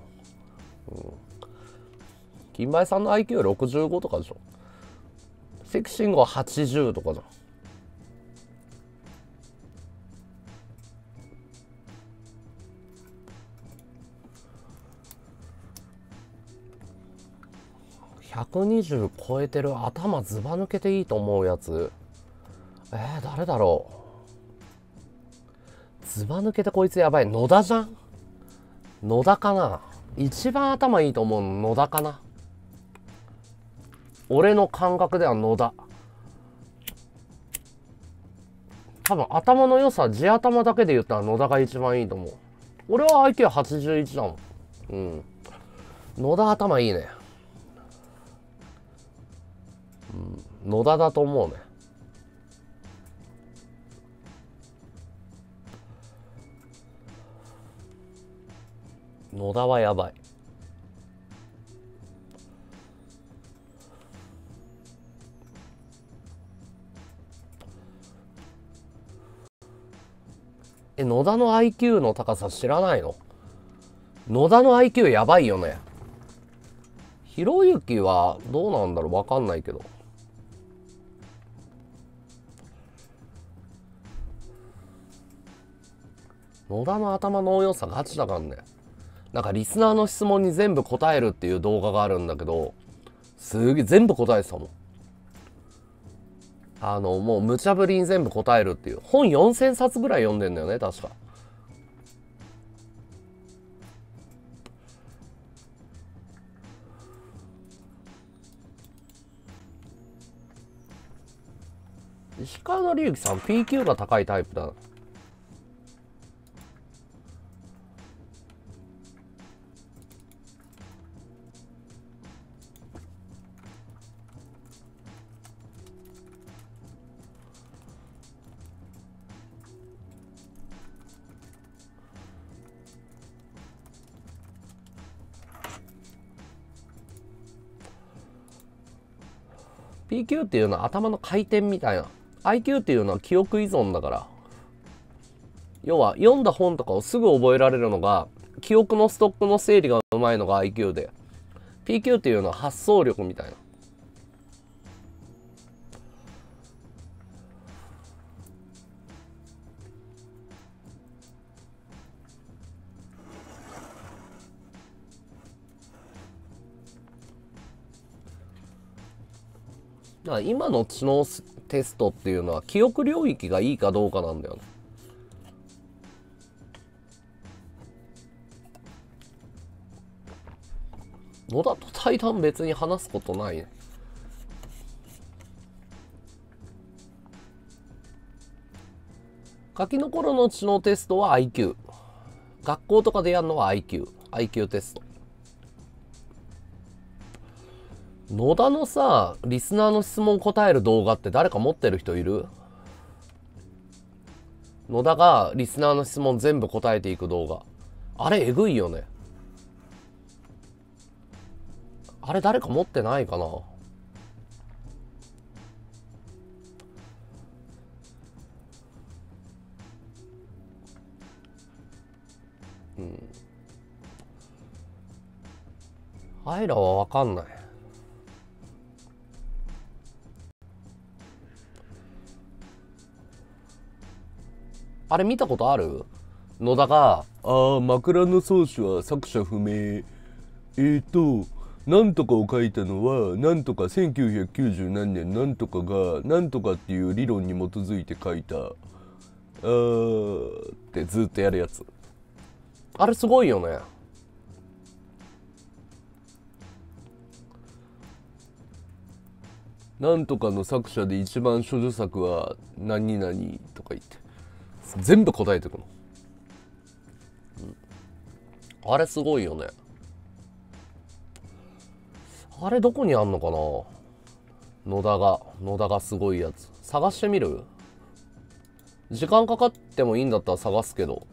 金梅さんの IQ65 とかでしょ。セクシンゴは80とかじゃん。120超えてる頭ずば抜けていいと思うやつ。誰だろう。ずば抜けてこいつやばい。野田じゃん。野田かな。一番頭いいと思うの野田かな。 俺の感覚では野田。多分頭の良さ、地頭だけで言ったら野田が一番いいと思う。俺は IQ81 だもん。うん。野田頭いいね。うん。野田だと思うね。野田はやばい。野田の IQ の高さ知らないの？野田の IQ やばいよね。ひろゆきはどうなんだろう、わかんないけど。野田の頭の良さガチだからね。なんかリスナーの質問に全部答えるっていう動画があるんだけど、すげえ全部答えてたもん。もう無茶ぶりに全部答えるっていう。本4000冊ぐらい読んでんだよね、確か。石川紀之さん PQ が高いタイプだな。PQ っていうのは頭の回転みたいな。IQ っていうのは記憶依存だから。要は読んだ本とかをすぐ覚えられるのが、記憶のストックの整理がうまいのが IQ で、PQ っていうのは発想力みたいな。だから今の知能テストっていうのは記憶領域がいいかどうかなんだよね。野田と対談別に話すことないね。ガキの頃の知能テストは IQ。学校とかでやるのは IQ テスト。野田のさ、リスナーの質問答える動画って誰か持ってる人いる？野田がリスナーの質問全部答えていく動画。あれえぐいよね。あれ誰か持ってないかな？うん。あいらはわかんない。あれ見たことある？野田が、枕草子は作者不明。なんとかを書いたのは、なんとか1990何年なんとかが、なんとかっていう理論に基づいて書いた。ってずっとやるやつ。あれすごいよね。なんとかの作者で一番処女作は何々とか言って。全部答えてくの。あれすごいよね。あれどこにあんのかな？野田がすごいやつ。探してみる？時間かかってもいいんだったら探すけど。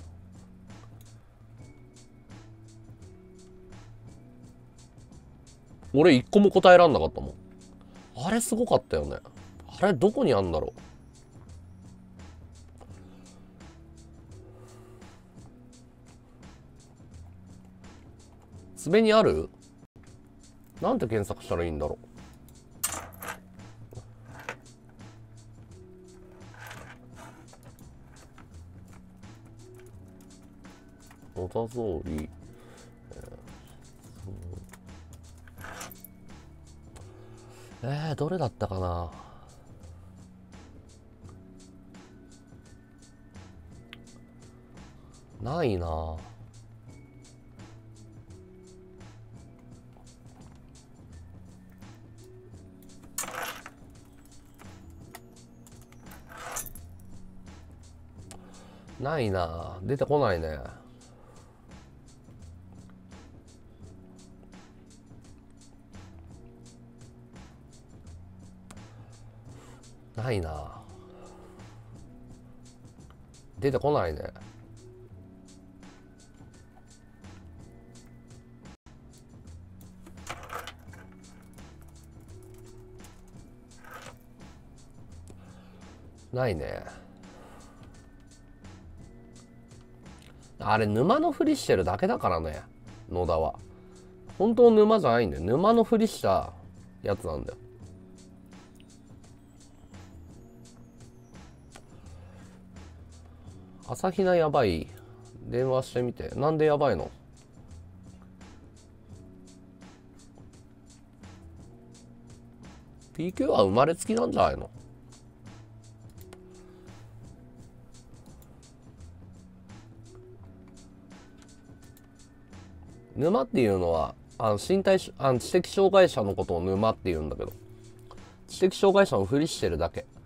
俺一個も答えらんなかったもん。あれすごかったよね。あれどこにあんだろう？爪にある？なんて検索したらいいんだろう？野田草履。どれだったかな？ないな。 ないな、出てこないね。ないな、出てこないね。ないね。あれ沼のふりしてるだけだからね、野田は。本当沼じゃないんだよ。沼のふりしたやつなんだよ。朝比奈やばい。電話してみて。なんでやばいの？PQ は生まれつきなんじゃないの？沼っていうのは身体知的障害者のことを沼って言うんだけど、知的障害者のふりしてるだけ。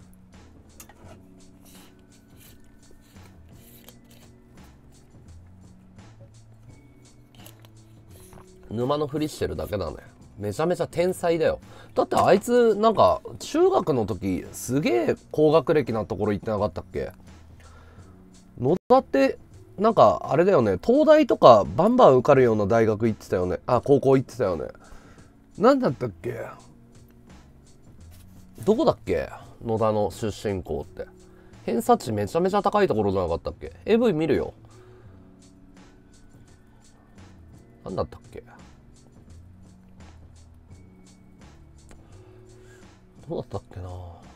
沼のふりしてるだけなのよ。めちゃめちゃ天才だよ。だってあいつなんか中学の時すげえ高学歴なところ行ってなかったっけ？野田ってなんかあれだよね、東大とかバンバン受かるような大学行ってたよね。あ、高校行ってたよね。なんだったっけ、どこだっけ、野田の出身校って。偏差値めちゃめちゃ高いところじゃなかったっけ？ AV 見るよ。なんだったっけ、どうだったっけな。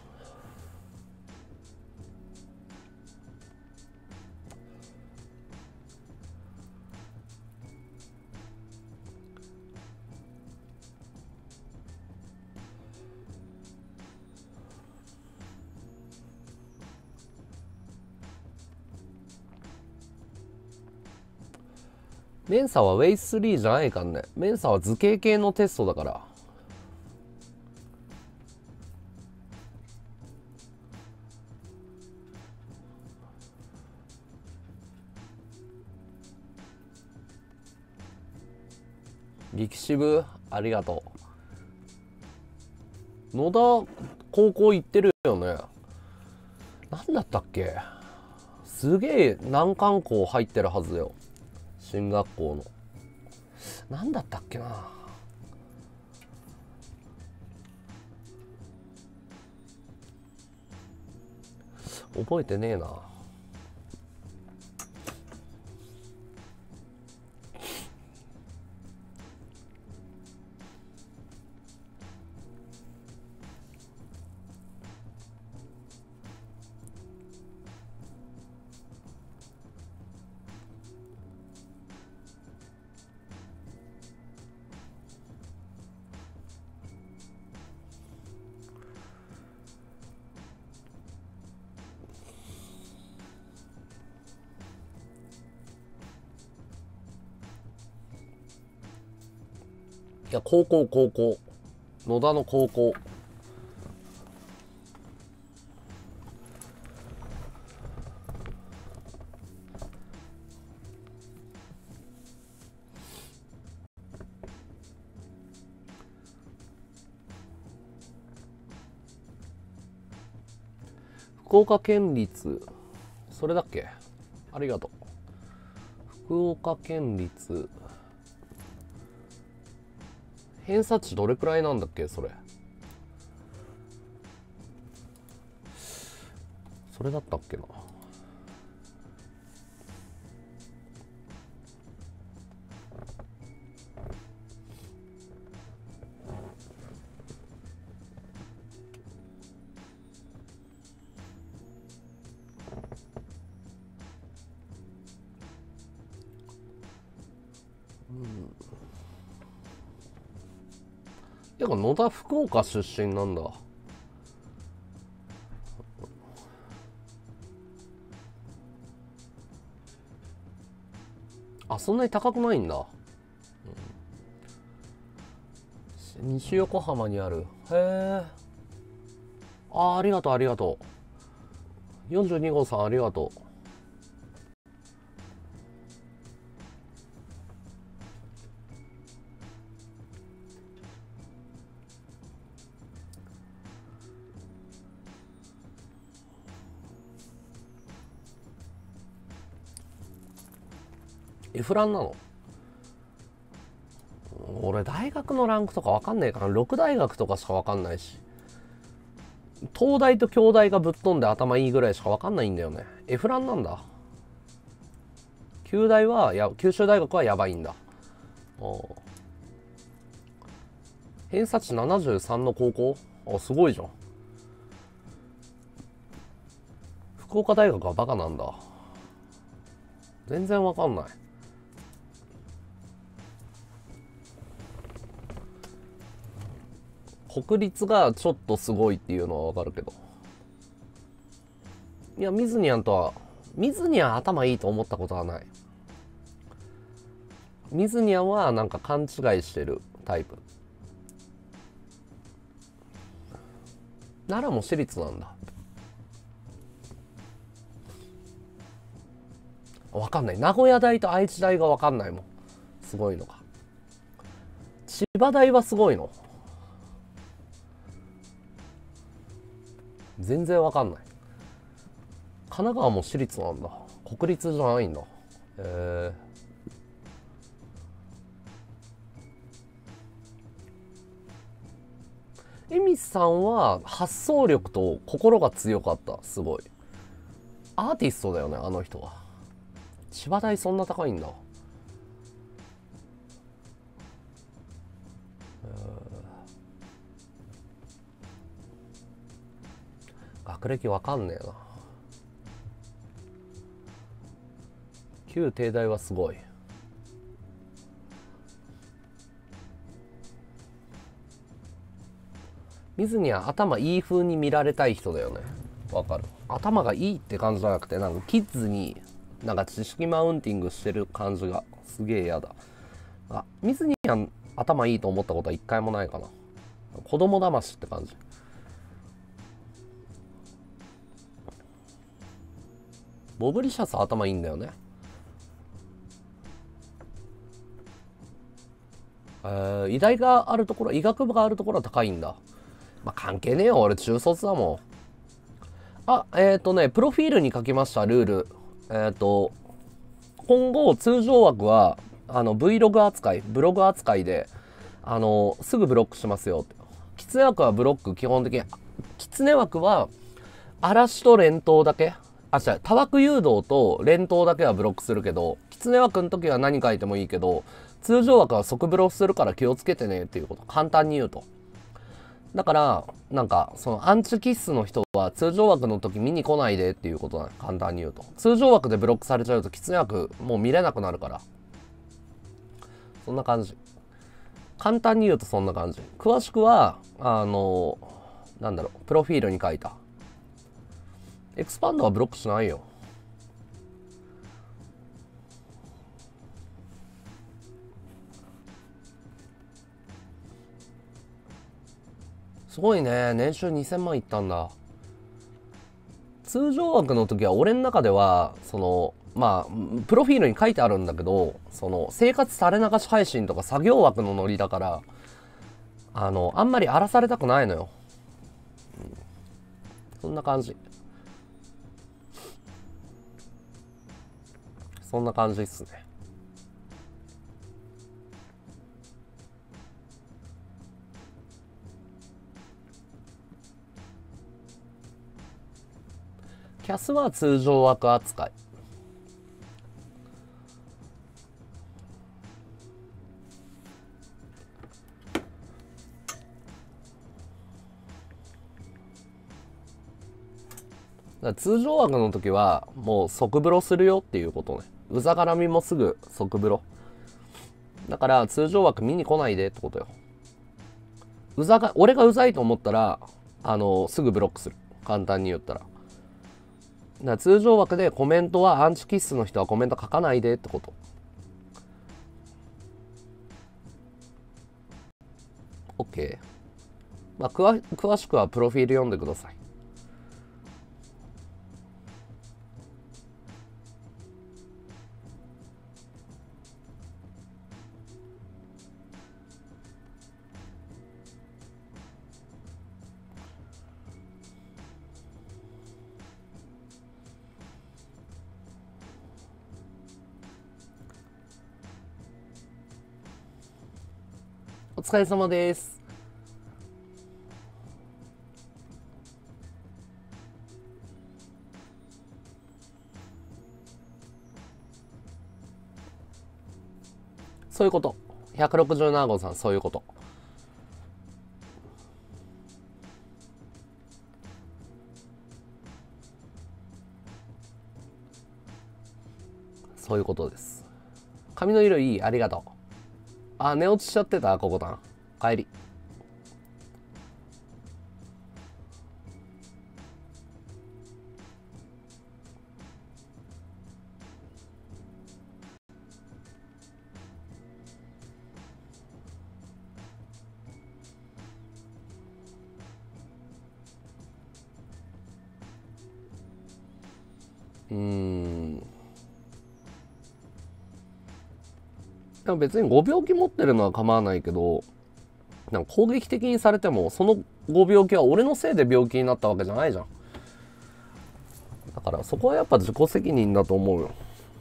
メンサはウェイ3じゃないかんね。メンサは図形系のテストだから。力士部ありがとう。野田高校行ってるよね。なんだったっけ、すげえ難関校入ってるはずだよ、進学校の。なんだったっけな。覚えてねえな。いや、高校野田の高校。福岡県立、それだっけ、ありがとう。福岡県立、偏差値どれくらいなんだっけ、それ。それだったっけな。てか野田福岡出身なんだ。あ、そんなに高くないんだ。西横浜にある。へえ。あ、ありがとうありがとう。42号さんありがとう。 F ランなの？俺大学のランクとかわかんねえから6大学とかしかわかんないし、東大と京大がぶっ飛んで頭いいぐらいしかわかんないんだよね。F ランなんだ。九大は九州大学はやばいんだ。偏差値73の高校、あ、すごいじゃん。福岡大学はバカなんだ。全然わかんない。国立がちょっとすごいっていうのはわかるけど、いやミズニャン頭いいと思ったことはない。ミズニャンはなんか勘違いしてるタイプ。奈良も私立なんだ。わかんない。名古屋大と愛知大がわかんないもん。すごいのか。千葉大はすごいの？全然わかんない。神奈川も私立なんだ。国立じゃないんだ。恵美さんは発想力と心が強かった。すごいアーティストだよね、あの人は。千葉大そんな高いんだ。学歴わかんねえな。旧帝大はすごい。水には頭いい風に見られたい人だよね。わかる。頭がいいって感じじゃなくて、なんかキッズになんか知識マウンティングしてる感じがすげえ嫌だ。あ、水には頭いいと思ったことは一回もないかな。子供騙しって感じ。ボブリシャス頭いいんだよね。医大があるところ、医学部があるところは高いんだ。まあ、関係ねえよ、俺中卒だもん。あ、プロフィールに書きました、ルール。今後、通常枠は、Vlog 扱い、ブログ扱いで、すぐブロックしますよって。キツネ枠はブロック、基本的に。キツネ枠は、嵐と連投だけ。あ、違う、多枠誘導と連投だけはブロックするけど、キツネ枠の時は何書いてもいいけど、通常枠は即ブロックするから気をつけてねっていうこと。簡単に言うと。だから、なんか、そのアンチキッスの人は通常枠の時見に来ないでっていうことだね。簡単に言うと。通常枠でブロックされちゃうと、キツネ枠もう見れなくなるから。そんな感じ。簡単に言うとそんな感じ。詳しくは、なんだろう、プロフィールに書いた。エクスパンドはブロックしないよ。すごいね。年収2000万いったんだ。通常枠の時は俺の中では、まあ、プロフィールに書いてあるんだけど、生活垂れ流し配信とか作業枠のノリだから、あんまり荒らされたくないのよ。そんな感じ。そんな感じっすね。キャスは通常枠扱い。通常枠の時はもう即風呂するよっていうことね。うざがらみもすぐ即風呂。だから通常枠見に来ないでってことよ。俺がうざいと思ったら、すぐブロックする。簡単に言ったら。だから通常枠でコメントはアンチキッスの人はコメント書かないでってこと。OK。まあ、詳しくはプロフィール読んでください。 お疲れ様です。そういうこと。167号さん、そういうこと。そういうことです。髪の色いい、ありがとう。あ、寝落ちしちゃってた、ここたん。帰り。でも別にご病気持ってるのは構わないけど、なんか攻撃的にされても、そのご病気は俺のせいで病気になったわけじゃないじゃん。だからそこはやっぱ自己責任だと思うよ。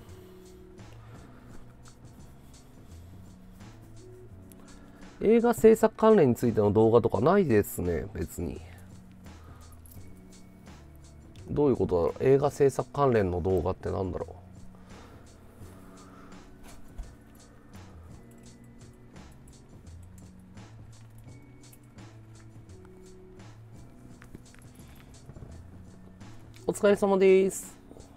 映画制作関連についての動画とかないですね、別に。どういうことだろう。映画制作関連の動画ってなんだろう。お疲れ様です。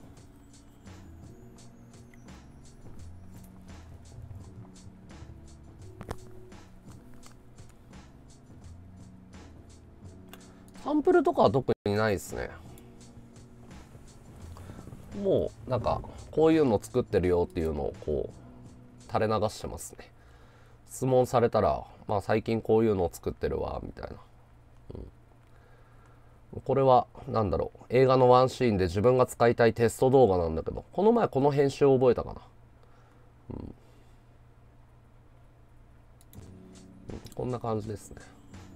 サンプルとかは特にないですね。もうなんかこういうの作ってるよっていうのをこう垂れ流してますね。質問されたら、まあ最近こういうのを作ってるわみたいな。これはなんだろう、映画のワンシーンで自分が使いたいテスト動画なんだけど、この前この編集を覚えたかな。こんな感じですね。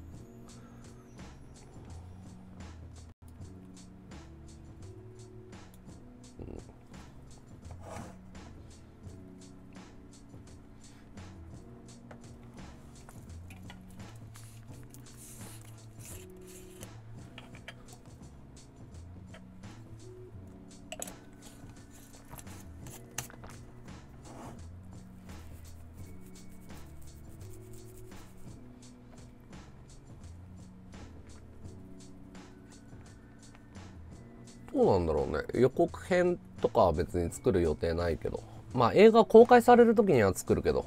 どうなんだろうね。予告編とかは別に作る予定ないけど、まあ映画公開される時には作るけど、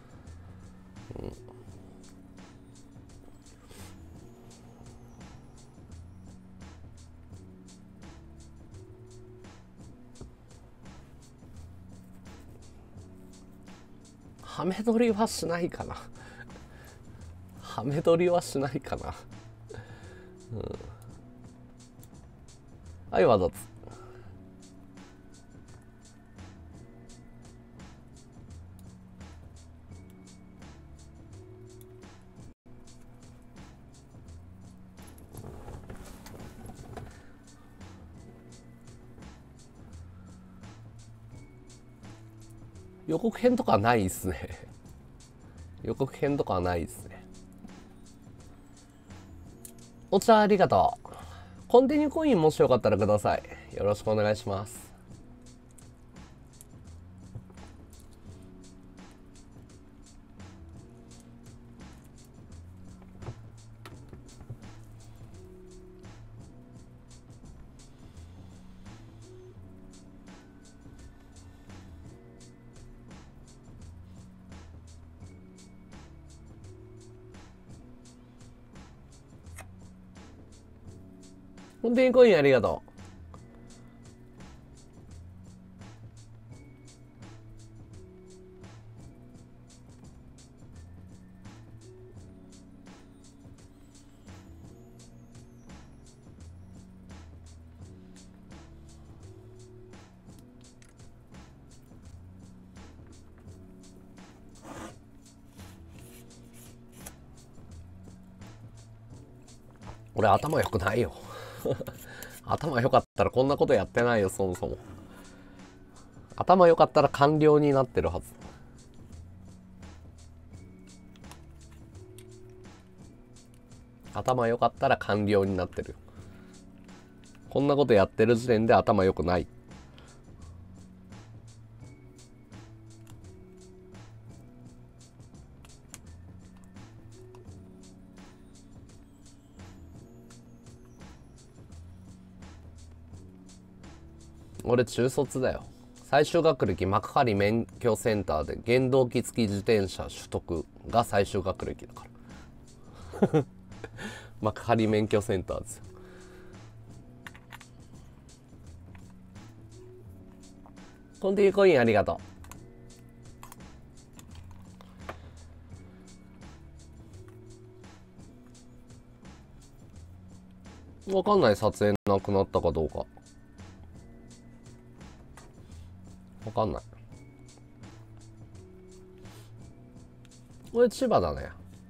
ハメ撮りはしないかな。ハメ撮りはしないかな。はい、わざつ。予告編とかはないっすね。予告編とかはないっすね。お茶ありがとう。コンティニューコインもしよかったらください。よろしくお願いします。コンティニューコインありがとう。俺頭良くないよ。頭良かったらこんなことやってないよ、そもそも。頭良かったら官僚になってるはず。 頭良かったら官僚になってる。こんなことやってる時点で頭良くない。俺中卒だよ。最終学歴幕張免許センターで原動機付き自転車取得が最終学歴だから幕張免許センターですよ。コンティコインありがとう。わかんない、撮影なくなったかどうかわかんない。これ千葉だね。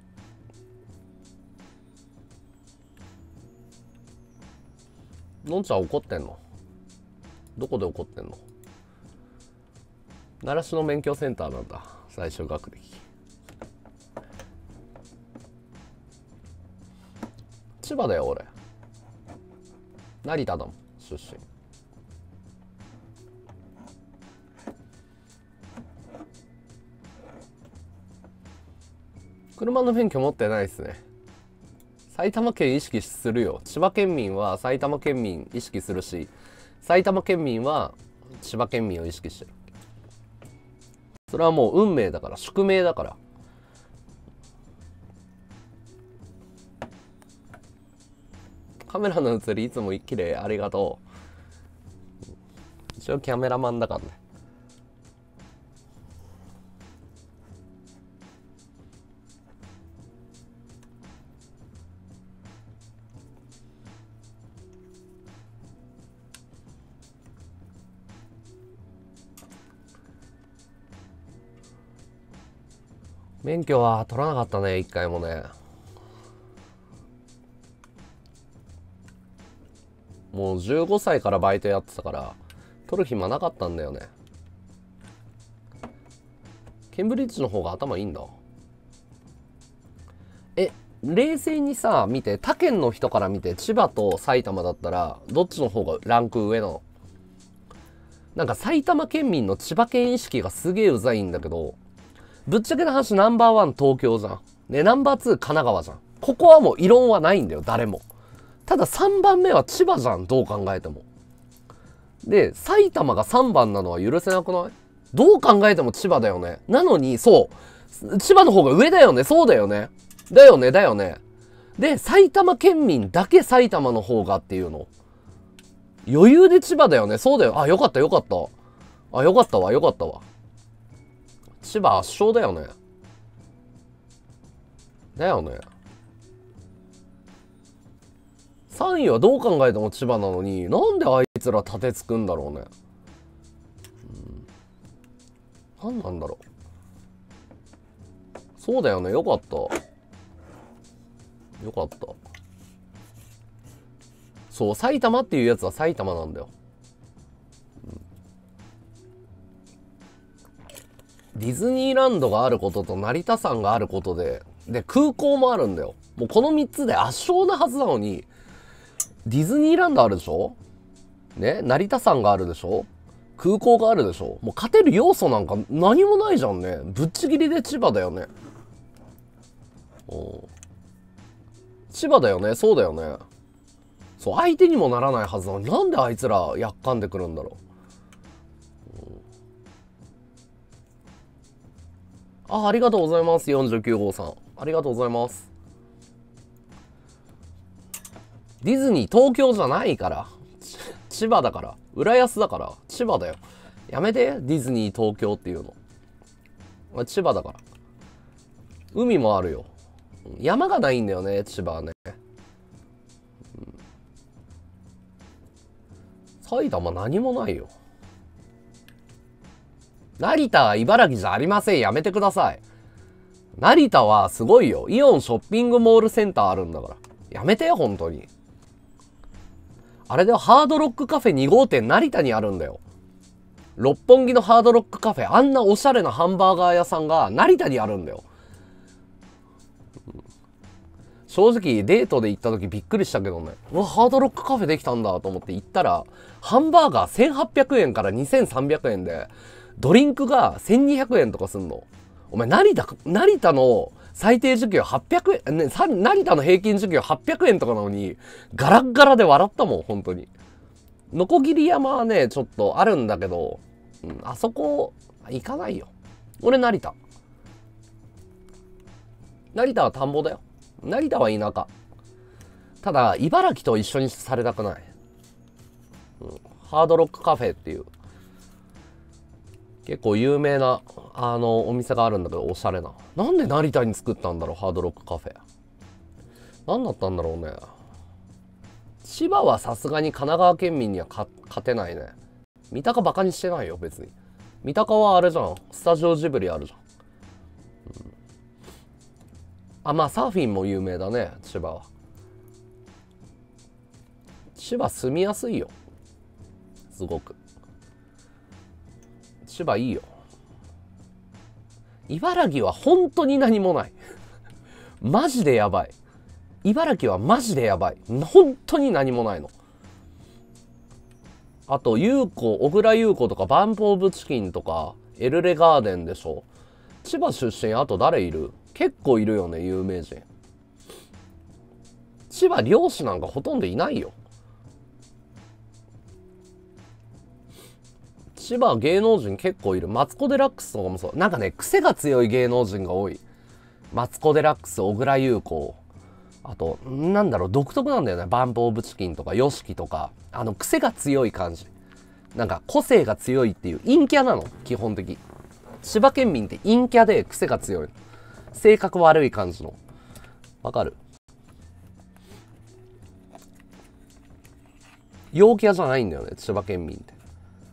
のんちゃん怒ってんの？どこで怒ってんの？習志野免許センターなんだ、最終学歴。千葉だよ俺。成田だもん出身。車の免許持ってないっすね。埼玉県意識するよ。千葉県民は埼玉県民意識するし、埼玉県民は千葉県民を意識してる。それはもう運命だから、宿命だから。カメラの写りいつも綺麗、ありがとう。一応キャメラマンだからね。免許は取らなかったね、一回もね。もう15歳からバイトやってたから取る暇なかったんだよね。ケンブリッジの方が頭いいんだ。冷静にさ見て、他県の人から見て千葉と埼玉だったらどっちの方がランク上なの？なんか埼玉県民の千葉県意識がすげえうざいんだけど、ぶっちゃけな話ナンバーワン東京じゃん。ね、ナンバーツー神奈川じゃん。ここはもう異論はないんだよ、誰も。ただ3番目は千葉じゃん、どう考えても。で、埼玉が3番なのは許せなくない？どう考えても千葉だよね。なのに、そう。千葉の方が上だよね。そうだよね。だよね、だよね。で、埼玉県民だけ埼玉の方がっていうの。余裕で千葉だよね。そうだよ。あ、よかったよかった。あ、よかったわ、よかったわ。千葉圧勝だよね。だよね。3位はどう考えても千葉なのに、なんであいつら立てつくんだろうね。何なんだろう。そうだよね、よかった。よかった。そう、埼玉っていうやつは埼玉なんだよ。ディズニーランドがあることと成田山があることで、空港もあるんだよ。もうこの3つで圧勝なはずなのに、ディズニーランドあるでしょ？ね、成田山があるでしょ？空港があるでしょ？もう勝てる要素なんか何もないじゃんね。ぶっちぎりで千葉だよね。千葉だよね。そうだよね。そう、相手にもならないはずなのに、なんであいつらやっかんでくるんだろう。ありがとうございます。49号さん。ありがとうございます。ディズニー東京じゃないから。千葉だから。浦安だから。千葉だよ。やめて、ディズニー東京っていうの。千葉だから。海もあるよ。山がないんだよね、千葉はね。埼玉何もないよ。成田は茨城じゃありません。やめてください。成田はすごいよ。イオンショッピングモールセンターあるんだから。やめてよ、本当に。あれでハードロックカフェ2号店成田にあるんだよ。六本木のハードロックカフェ、あんなおしゃれなハンバーガー屋さんが成田にあるんだよ。 正直デートで行った時びっくりしたけどね。うわ、ハードロックカフェできたんだと思って行ったら、ハンバーガー1800円から2300円で、ドリンクが1200円とかすんの。お前、成田の最低時給800円、ね、成田の平均時給800円とかなのに、ガラッガラで笑ったもん、本当に。ノコギリ山はね、ちょっとあるんだけど、あそこ、行かないよ。俺、成田。成田は田んぼだよ。成田は田舎。ただ、茨城と一緒にされたくない。ハードロックカフェっていう、結構有名な、お店があるんだけど、おしゃれな。なんで成田に作ったんだろう、ハードロックカフェ。何だったんだろうね。千葉はさすがに神奈川県民には勝てないね。三鷹バカにしてないよ、別に。三鷹はあれじゃん。スタジオジブリあるじゃん。あ、まあサーフィンも有名だね、千葉は。千葉住みやすいよ。すごく。千葉いいよ。茨城は本当に何もない。マジでやばい。茨城はマジでやばい。本当に何もないの。あと、小倉優子とか、バンプオブチキンとか、エルレガーデンでしょ。千葉出身、あと誰いる？結構いるよね、有名人。千葉漁師なんかほとんどいないよ。千葉芸能人結構いる。マツコ・デラックスとかもそう。なんかね、癖が強い芸能人が多い。マツコ・デラックス、小倉優子。あと、なんだろう、独特なんだよね。バンプ・オブ・チキンとか、ヨシキとか。癖が強い感じ。なんか、個性が強いっていう、陰キャなの、基本的。千葉県民って陰キャで癖が強い。性格悪い感じの。わかる？陽キャじゃないんだよね、千葉県民って。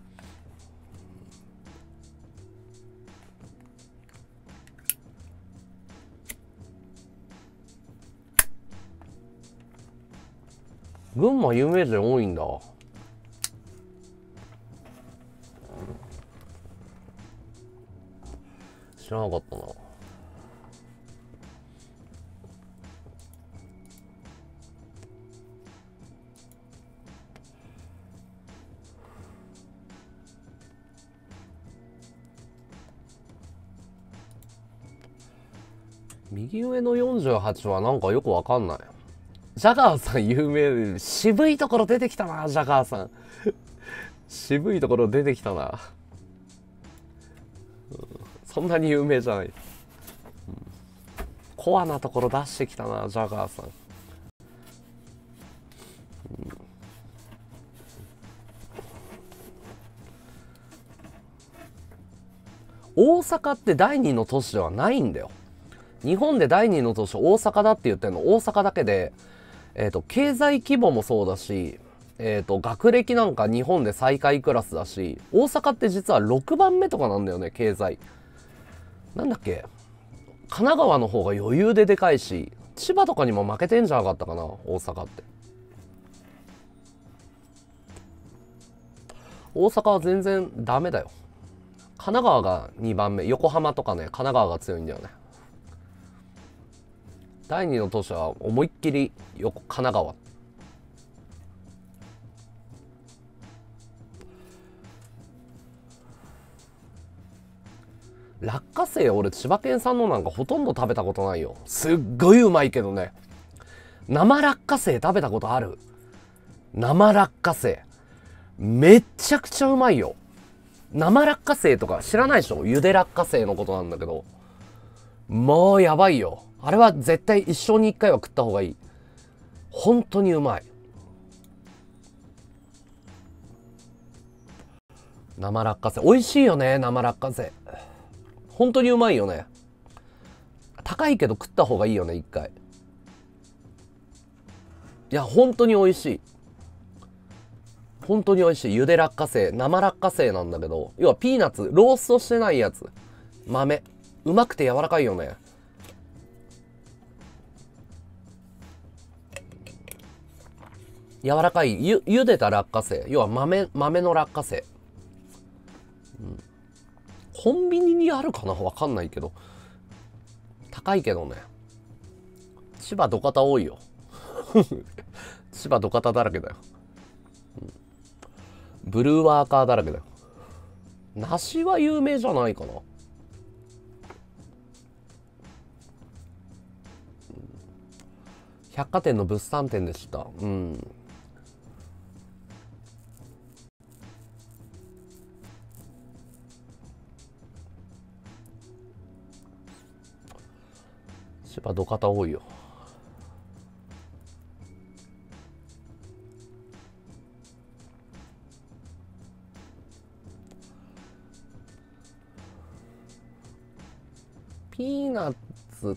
群馬有名人多いんだ。知らなかったな。右上の48はなんかよくわかんない。ジャガーさん有名で、渋いところ出てきたな、ジャガーさん。渋いところ出てきたな。そんなに有名じゃない。コアなところ出してきたな、ジャガーさん。大阪って第二の都市ではないんだよ。日本で第二の都市大阪だって言ってるの大阪だけで、経済規模もそうだし、学歴なんか日本で最下位クラスだし、大阪って実は6番目とかなんだよね、経済。なんだっけ、神奈川の方が余裕ででかいし、千葉とかにも負けてんじゃなかったかな、大阪って。大阪は全然ダメだよ。神奈川が2番目、横浜とかね、神奈川が強いんだよね。第二の都市は思いっきり神奈川。落花生、俺千葉県産のなんかほとんど食べたことないよ。すっごいうまいけどね。生落花生食べたことある？生落花生めっちゃくちゃうまいよ。生落花生とか知らないでしょ？ゆで落花生のことなんだけど、もうやばいよ。あれは絶対一生に一回は食った方がいい。本当にうまい。生落花生美味しいよね。生落花生本当にうまいよね。高いけど食った方がいいよね、一回。いや本当に美味しい。本当に美味しい。ゆで落花生、生落花生なんだけど、要はピーナッツローストしてないやつ。豆うまくて柔らかいよね。柔らかいゆでた落花生、要は豆の落花生、コンビニにあるかな、わかんないけど高いけどね。 千葉土方多いよ。千葉土方だらけだよ。ブルーワーカーだらけだよ。梨は有名じゃないかな。百貨店の物産展でした。うん。千葉土方多いよ。ピーナッツ、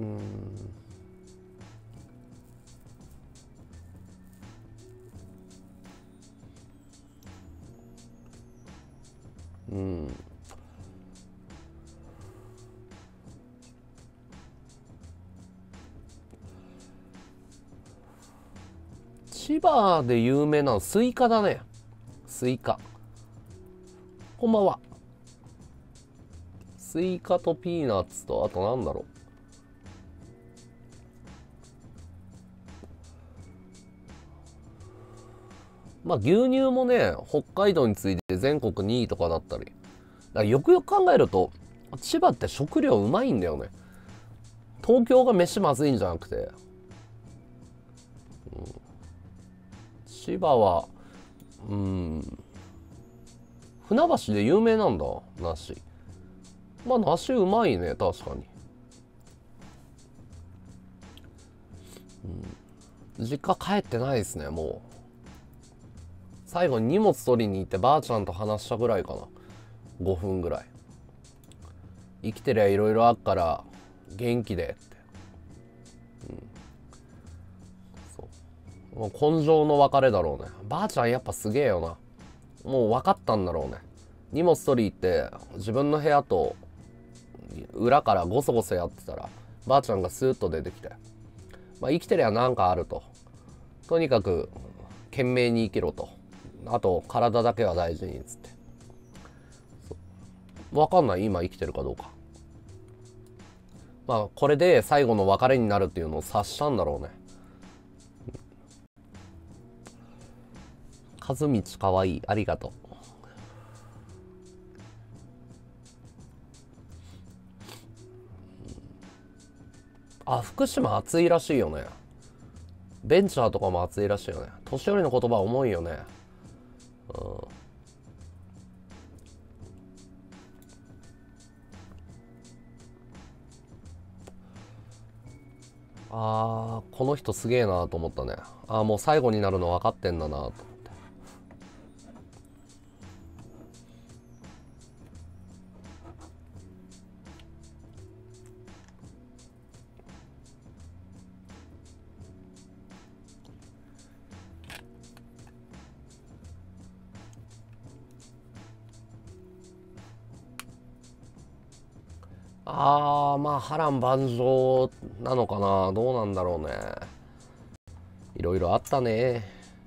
千葉で有名なのスイカだね。スイカ。こんばんは。スイカとピーナッツと、あとなんだろう。まあ牛乳もね、北海道に次いで全国2位とかだったり。だからよくよく考えると、千葉って食料うまいんだよね。東京が飯まずいんじゃなくて。千葉は、船橋で有名なんだ、梨。まあ梨うまいね、確かに。実家帰ってないですね、もう。最後に荷物取りに行ってばあちゃんと話したぐらいかな。5分ぐらい。生きてりゃいろいろあっから元気でって。もう根性の別れだろうね。ばあちゃんやっぱすげえよな。もう分かったんだろうね。荷物取り行って自分の部屋と裏からゴソゴソやってたらばあちゃんがスーッと出てきて、まあ、生きてりゃなんかあると。とにかく懸命に生きろと。あと体だけは大事にっつって。分かんない、今生きてるかどうか。まあこれで最後の別れになるっていうのを察したんだろうね。和道かわいい、ありがとう。あ、福島暑いらしいよね。ベンチャーとかも暑いらしいよね。年寄りの言葉重いよね。あー、この人すげえなと思ったね。あー、もう最後になるの分かってんだなと。あー、まあ波乱万丈なのかな。どうなんだろうね。いろいろあったね。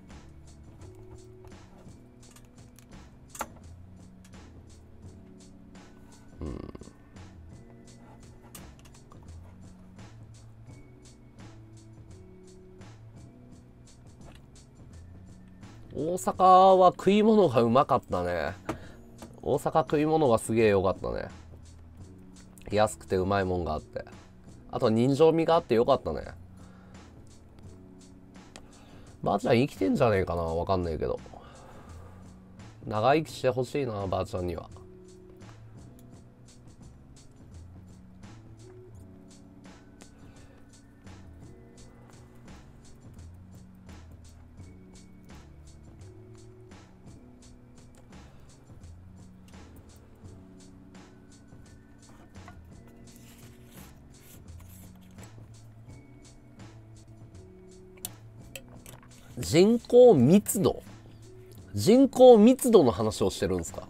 大阪は食い物がうまかったね。大阪食い物がすげえ良かったね。安くてうまいもんがあって。あと人情味があってよかったね。ばあちゃん生きてんじゃねえかな、わかんないけど。長生きしてほしいな、ばあちゃんには。人口密度、人口密度の話をしてるんですか？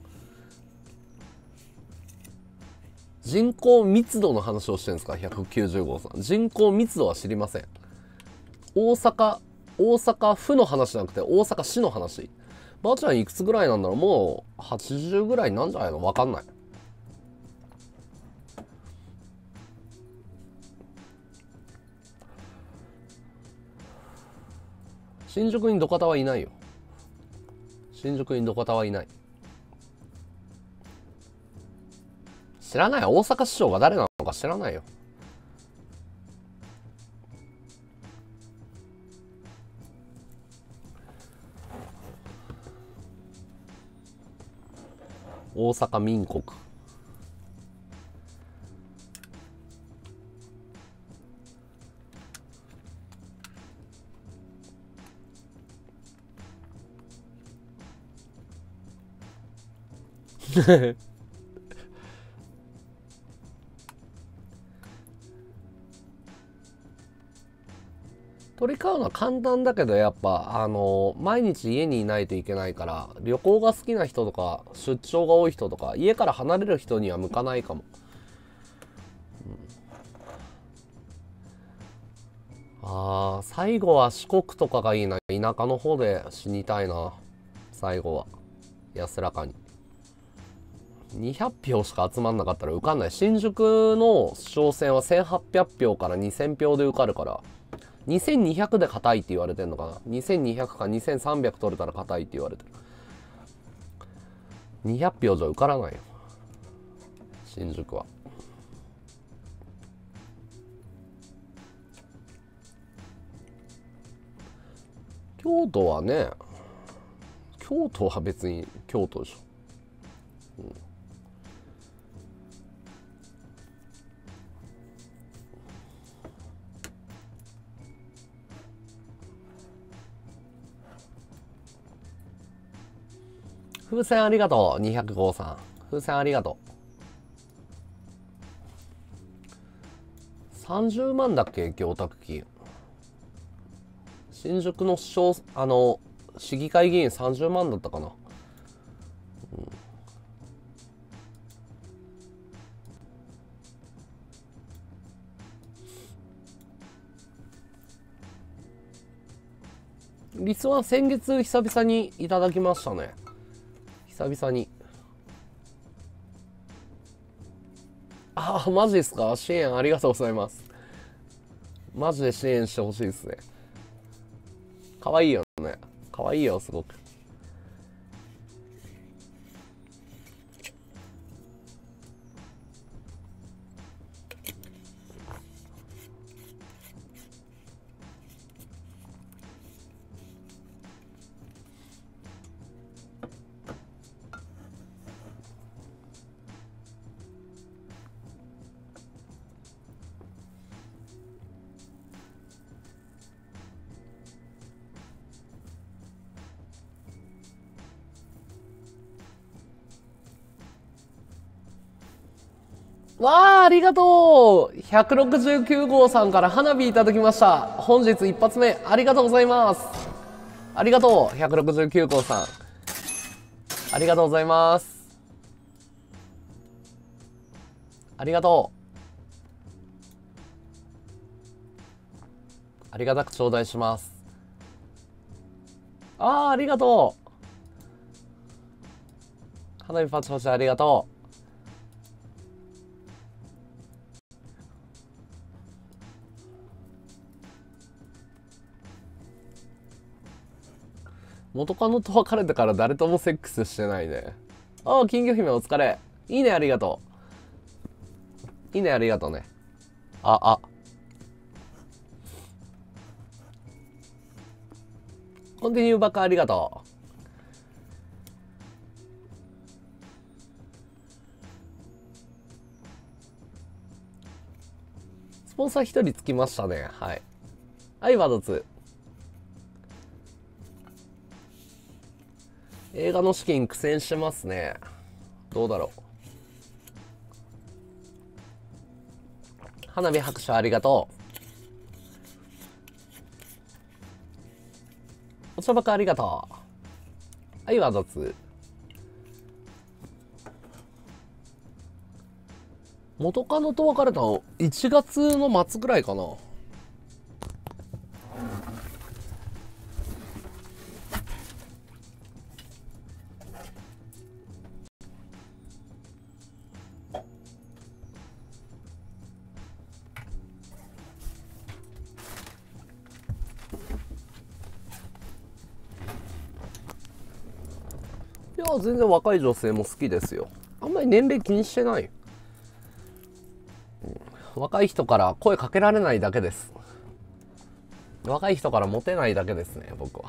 人口密度の話をしてるんですか？190号さん。人口密度は知りません。大阪府の話じゃなくて大阪市の話。ばあちゃんいくつぐらいなんだろう。もう80ぐらいなんじゃないの？わかんない。 新宿に土方はいないよ。新宿に土方はいない。知らない。大阪市長が誰なのか知らないよ。大阪民国。取り買うのは簡単だけど、やっぱ毎日家にいないといけないから、旅行が好きな人とか出張が多い人とか家から離れる人には向かないかも。最後は四国とかがいいな。田舎の方で死にたいな。最後は安らかに。200票しか集まんなかったら受かんない。新宿の市長選は1800票から2000票で受かるから、2200で硬いって言われてんのかな。2200か2300取れたら硬いって言われてる。200票じゃ受からないよ、新宿は。京都はね、京都は別に京都でしょ。風船ありがとう。205さん。風船ありがとう。30万だっけ、供託金。新宿の市議会議員30万だったかな。リスは先月久々にいただきましたね。久々に。マジですか。支援ありがとうございます。マジで支援してほしいですね。可愛いよね。可愛いよ、すごく。わあ、ありがとう。169号さんから花火いただきました。本日一発目、ありがとうございます。ありがとう、169号さん。ありがとうございます。ありがとう。ありがたく頂戴します。ありがとう。花火パチパチありがとう。元カノと別れてから誰ともセックスしてないね。金魚姫お疲れ。いいね、ありがとう。いいね、ありがとうね。コンティニューバックありがとう。スポンサー1人つきましたね。はい。ワード2。映画の資金苦戦してますね。どうだろう。花火拍手ありがとう。お茶ばかありがとう。ワード2。元カノと別れたの1月の末ぐらいかな。 いや全然若い女性も好きですよ。あんまり年齢気にしてない。若い人から声かけられないだけです。若い人からモテないだけですね、僕は。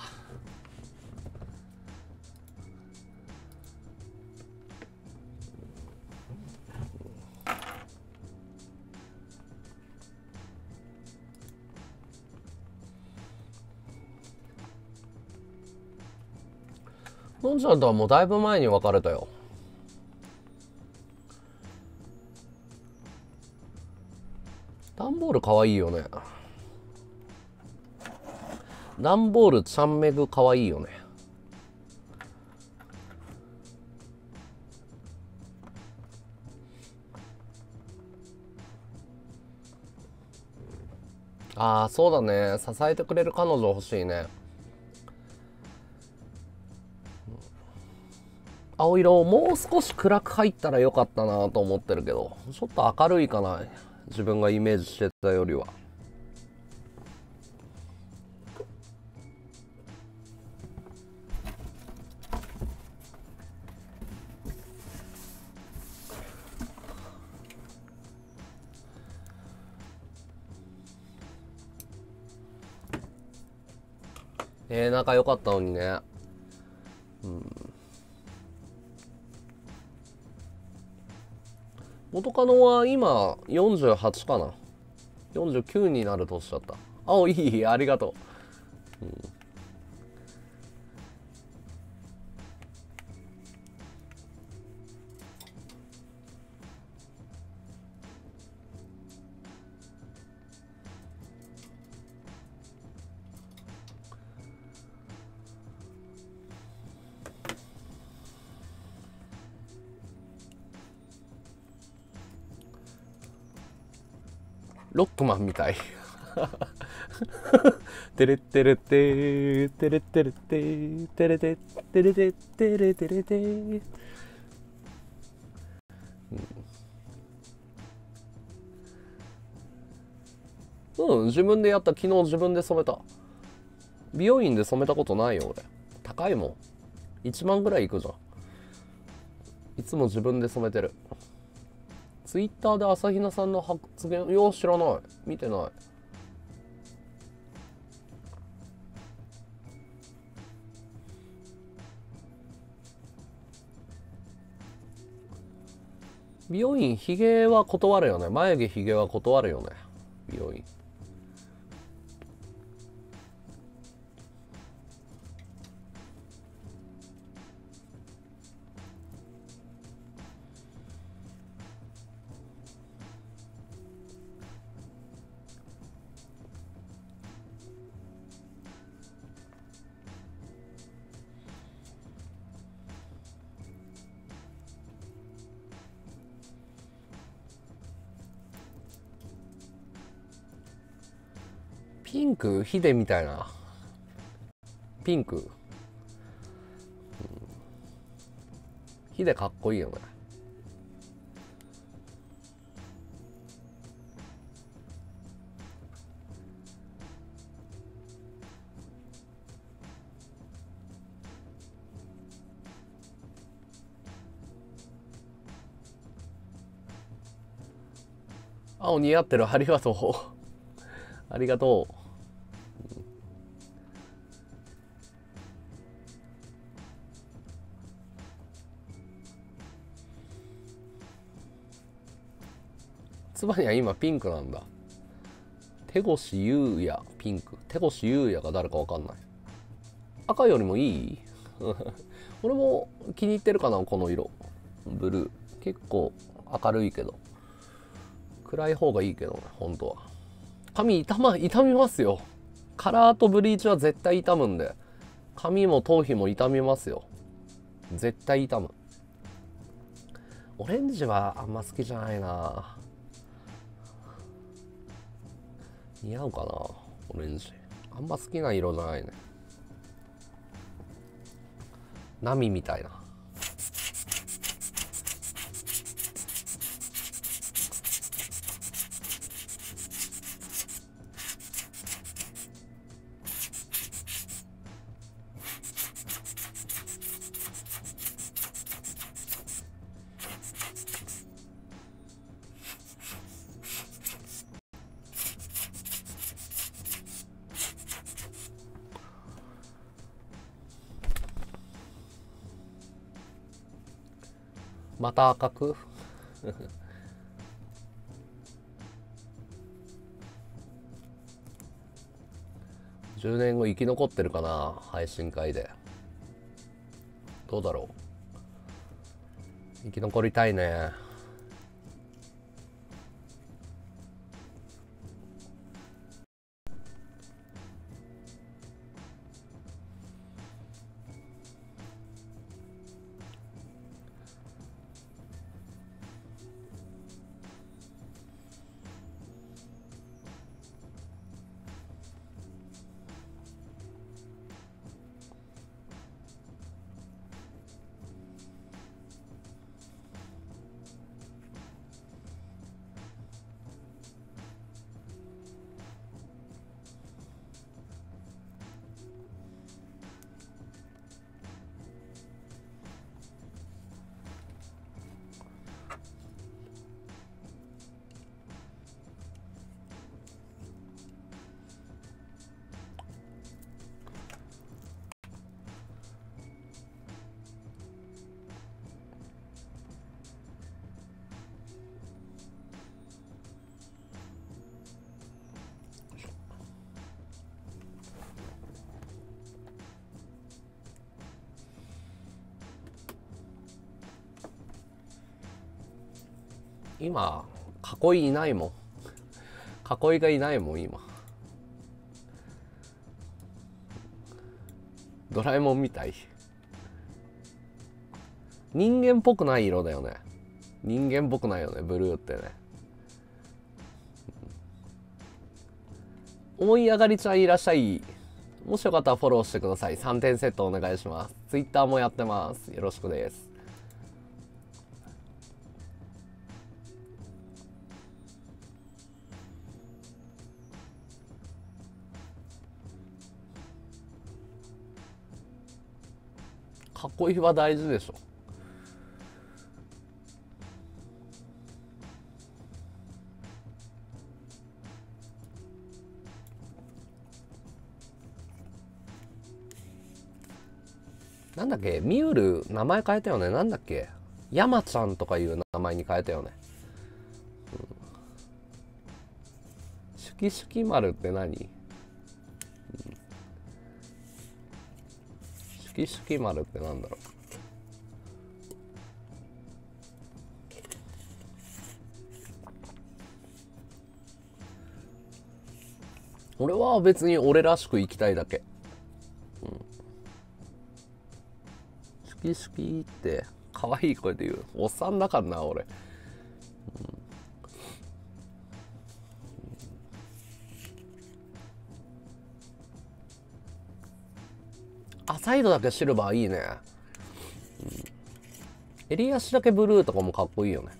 のんちゃんとはもうだいぶ前に別れたよ。ダンボールかわいいよね。ダンボールちゃんめぐかわいいよね。ああ、そうだね。支えてくれる彼女欲しいね。青色もう少し暗く入ったらよかったなと思ってるけど、ちょっと明るいかな、自分がイメージしてたよりは。仲良かったのにね。元カノは今48かな。49になる年だった。あ、いい、ありがとう。ロックマンみたい。テレテレテテレテレテテレテテレテテレテレテ。自分でやった。昨日自分で染めた。美容院で染めたことないよ俺。高いもん。1万ぐらいいくじゃん。いつも自分で染めてる。ツイッターで朝比奈さんの発言、いや知らない。見てない。美容院ヒゲは断るよね。眉毛ヒゲは断るよね、美容院。ピンクヒデみたいな。ピンクヒデかっこいいよね。青似合ってる。ありがとう。ありがとう。つばには今ピンクなんだ。手越優也ピンク。手越優也が誰かわかんない。赤よりもいい。俺も気に入ってるかな、この色。ブルー結構明るいけど、暗い方がいいけどね、本当は。髪傷みますよ。カラーとブリーチは絶対傷むんで、髪も頭皮も傷みますよ。絶対傷む。オレンジはあんま好きじゃないな。似合うかな、オレンジ。あんま好きな色じゃないね。波みたいな。 また赤く10年後生き残ってるかな、配信会で。どうだろう。生き残りたいね。今囲いいないもん。囲いがいないもん今。ドラえもんみたい。人間っぽくない色だよね。人間っぽくないよね、ブルーってね。思い上がりちゃんいらっしゃい。もしよかったらフォローしてください。3点セットお願いします。ツイッターもやってます。よろしくです。囲いは大事でしょ。なんだっけ、ミュール名前変えたよね。なんだっけ、山ちゃんとかいう名前に変えたよね。シュキシュキ丸って何？シュキシュキ丸ってなんだろう。俺は別に俺らしく生きたいだけ。シュキシュキって可愛い声で言う。おっさんだからな俺。サイドだけシルバーいいね。襟足だけブルーとかもかっこいいよね。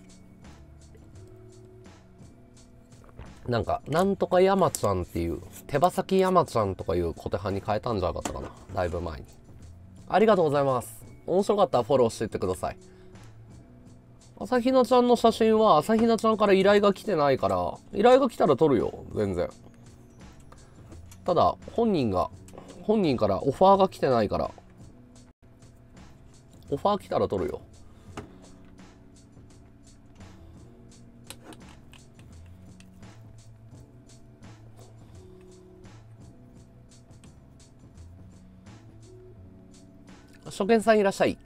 なんかなんとか山ちゃんっていう手羽先山ちゃんとかいう小手半に変えたんじゃなかったかな、だいぶ前に。ありがとうございます。面白かったらフォローしていってください。朝比奈ちゃんの写真は朝比奈ちゃんから依頼が来てないから、依頼が来たら撮るよ全然。ただ本人からオファーが来てないから、オファー来たら撮るよ。初見さんいらっしゃい。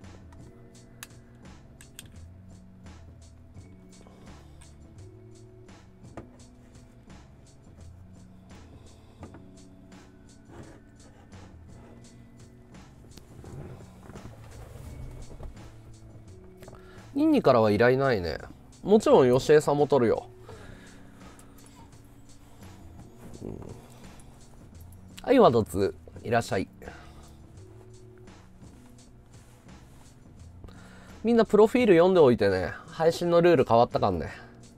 ニンニからは依頼ないね。もちろん吉江さんも撮るよ。はい、ワドツいらっしゃい。みんなプロフィール読んでおいてね。配信のルール変わったかんね。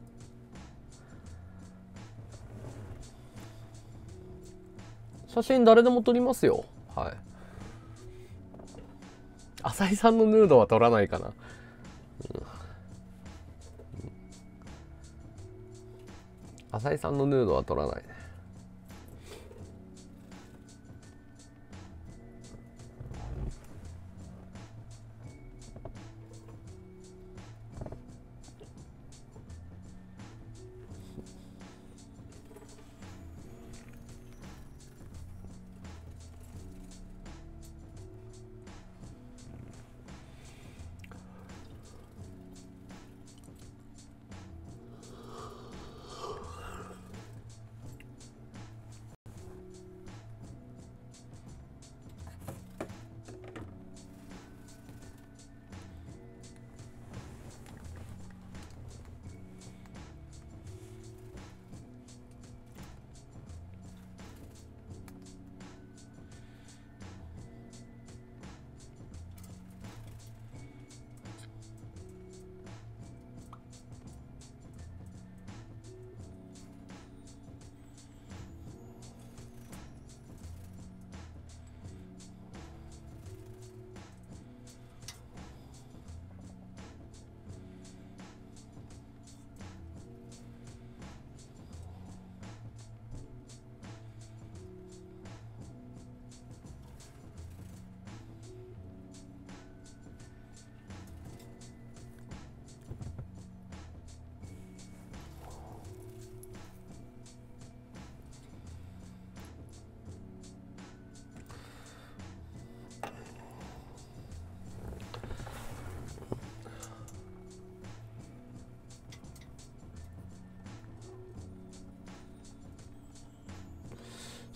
写真誰でも撮りますよ。はい。浅井さんのヌードは撮らないかな。浅井さんのヌードは撮らないね。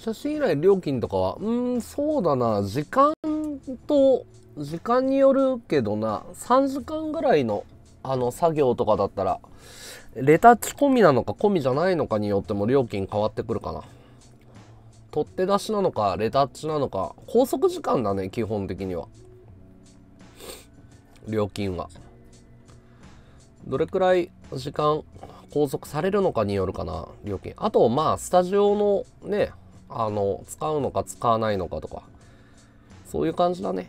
写真依頼料金とかは、そうだな、時間によるけどな、3時間ぐらいの作業とかだったら、レタッチ込みなのか込みじゃないのかによっても料金変わってくるかな。取って出しなのかレタッチなのか、拘束時間だね、基本的には。料金はどれくらい時間拘束されるのかによるかな、料金。あとまあスタジオのね、使うのか使わないのかとか、そういう感じだね。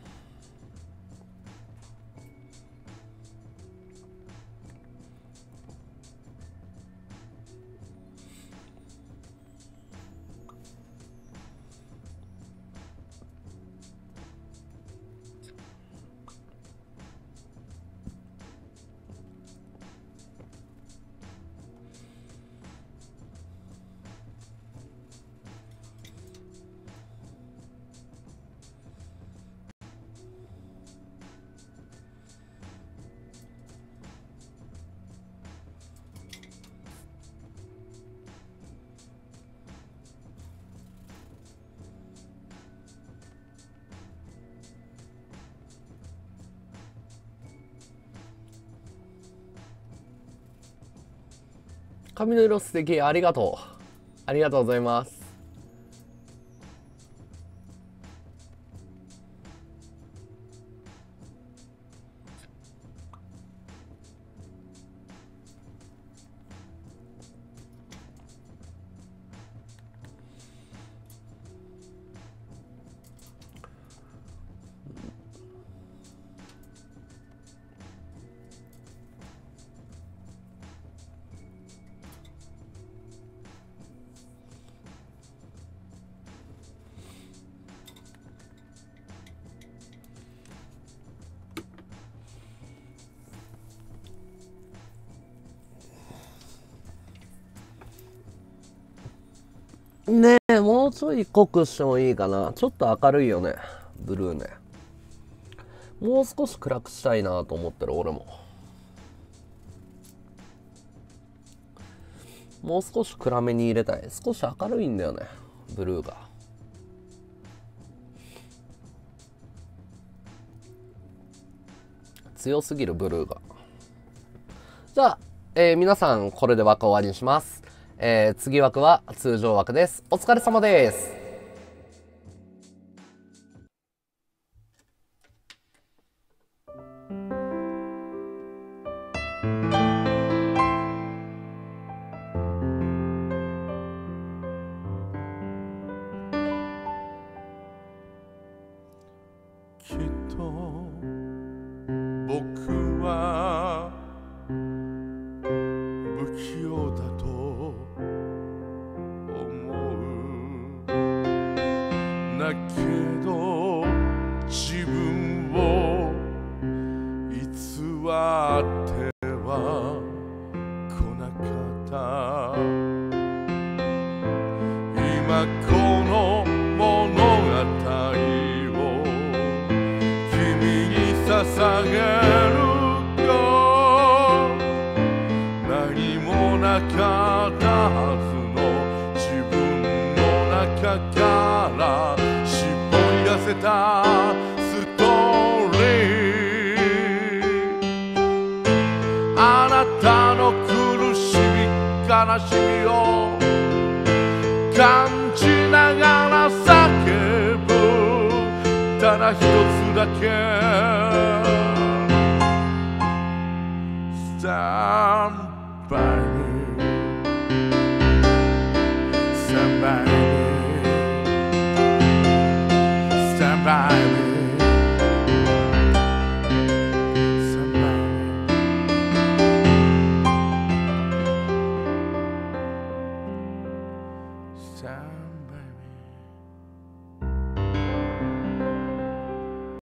髪の色素敵、ありがとう。ありがとうございます。ねえ、もうちょい濃くしてもいいかな。ちょっと明るいよね、ブルーね。もう少し暗くしたいなと思ってる、俺も。もう少し暗めに入れたい。少し明るいんだよね、ブルーが。強すぎる、ブルーが。じゃあ、皆さんこれで枠終わりにします。次枠は通常枠です。お疲れ様です。 きっと僕は不器用だと思う。だけど自分を偽っては来なかった。今この物語を君に捧げるよ。何もなかったはずの自分の中から絞り出せたストーリー。あなたの苦しみ悲しみを感じながら叫ぶ、ただ一つだけ。Stand by me, stand by me, stand by me, stand by me, stand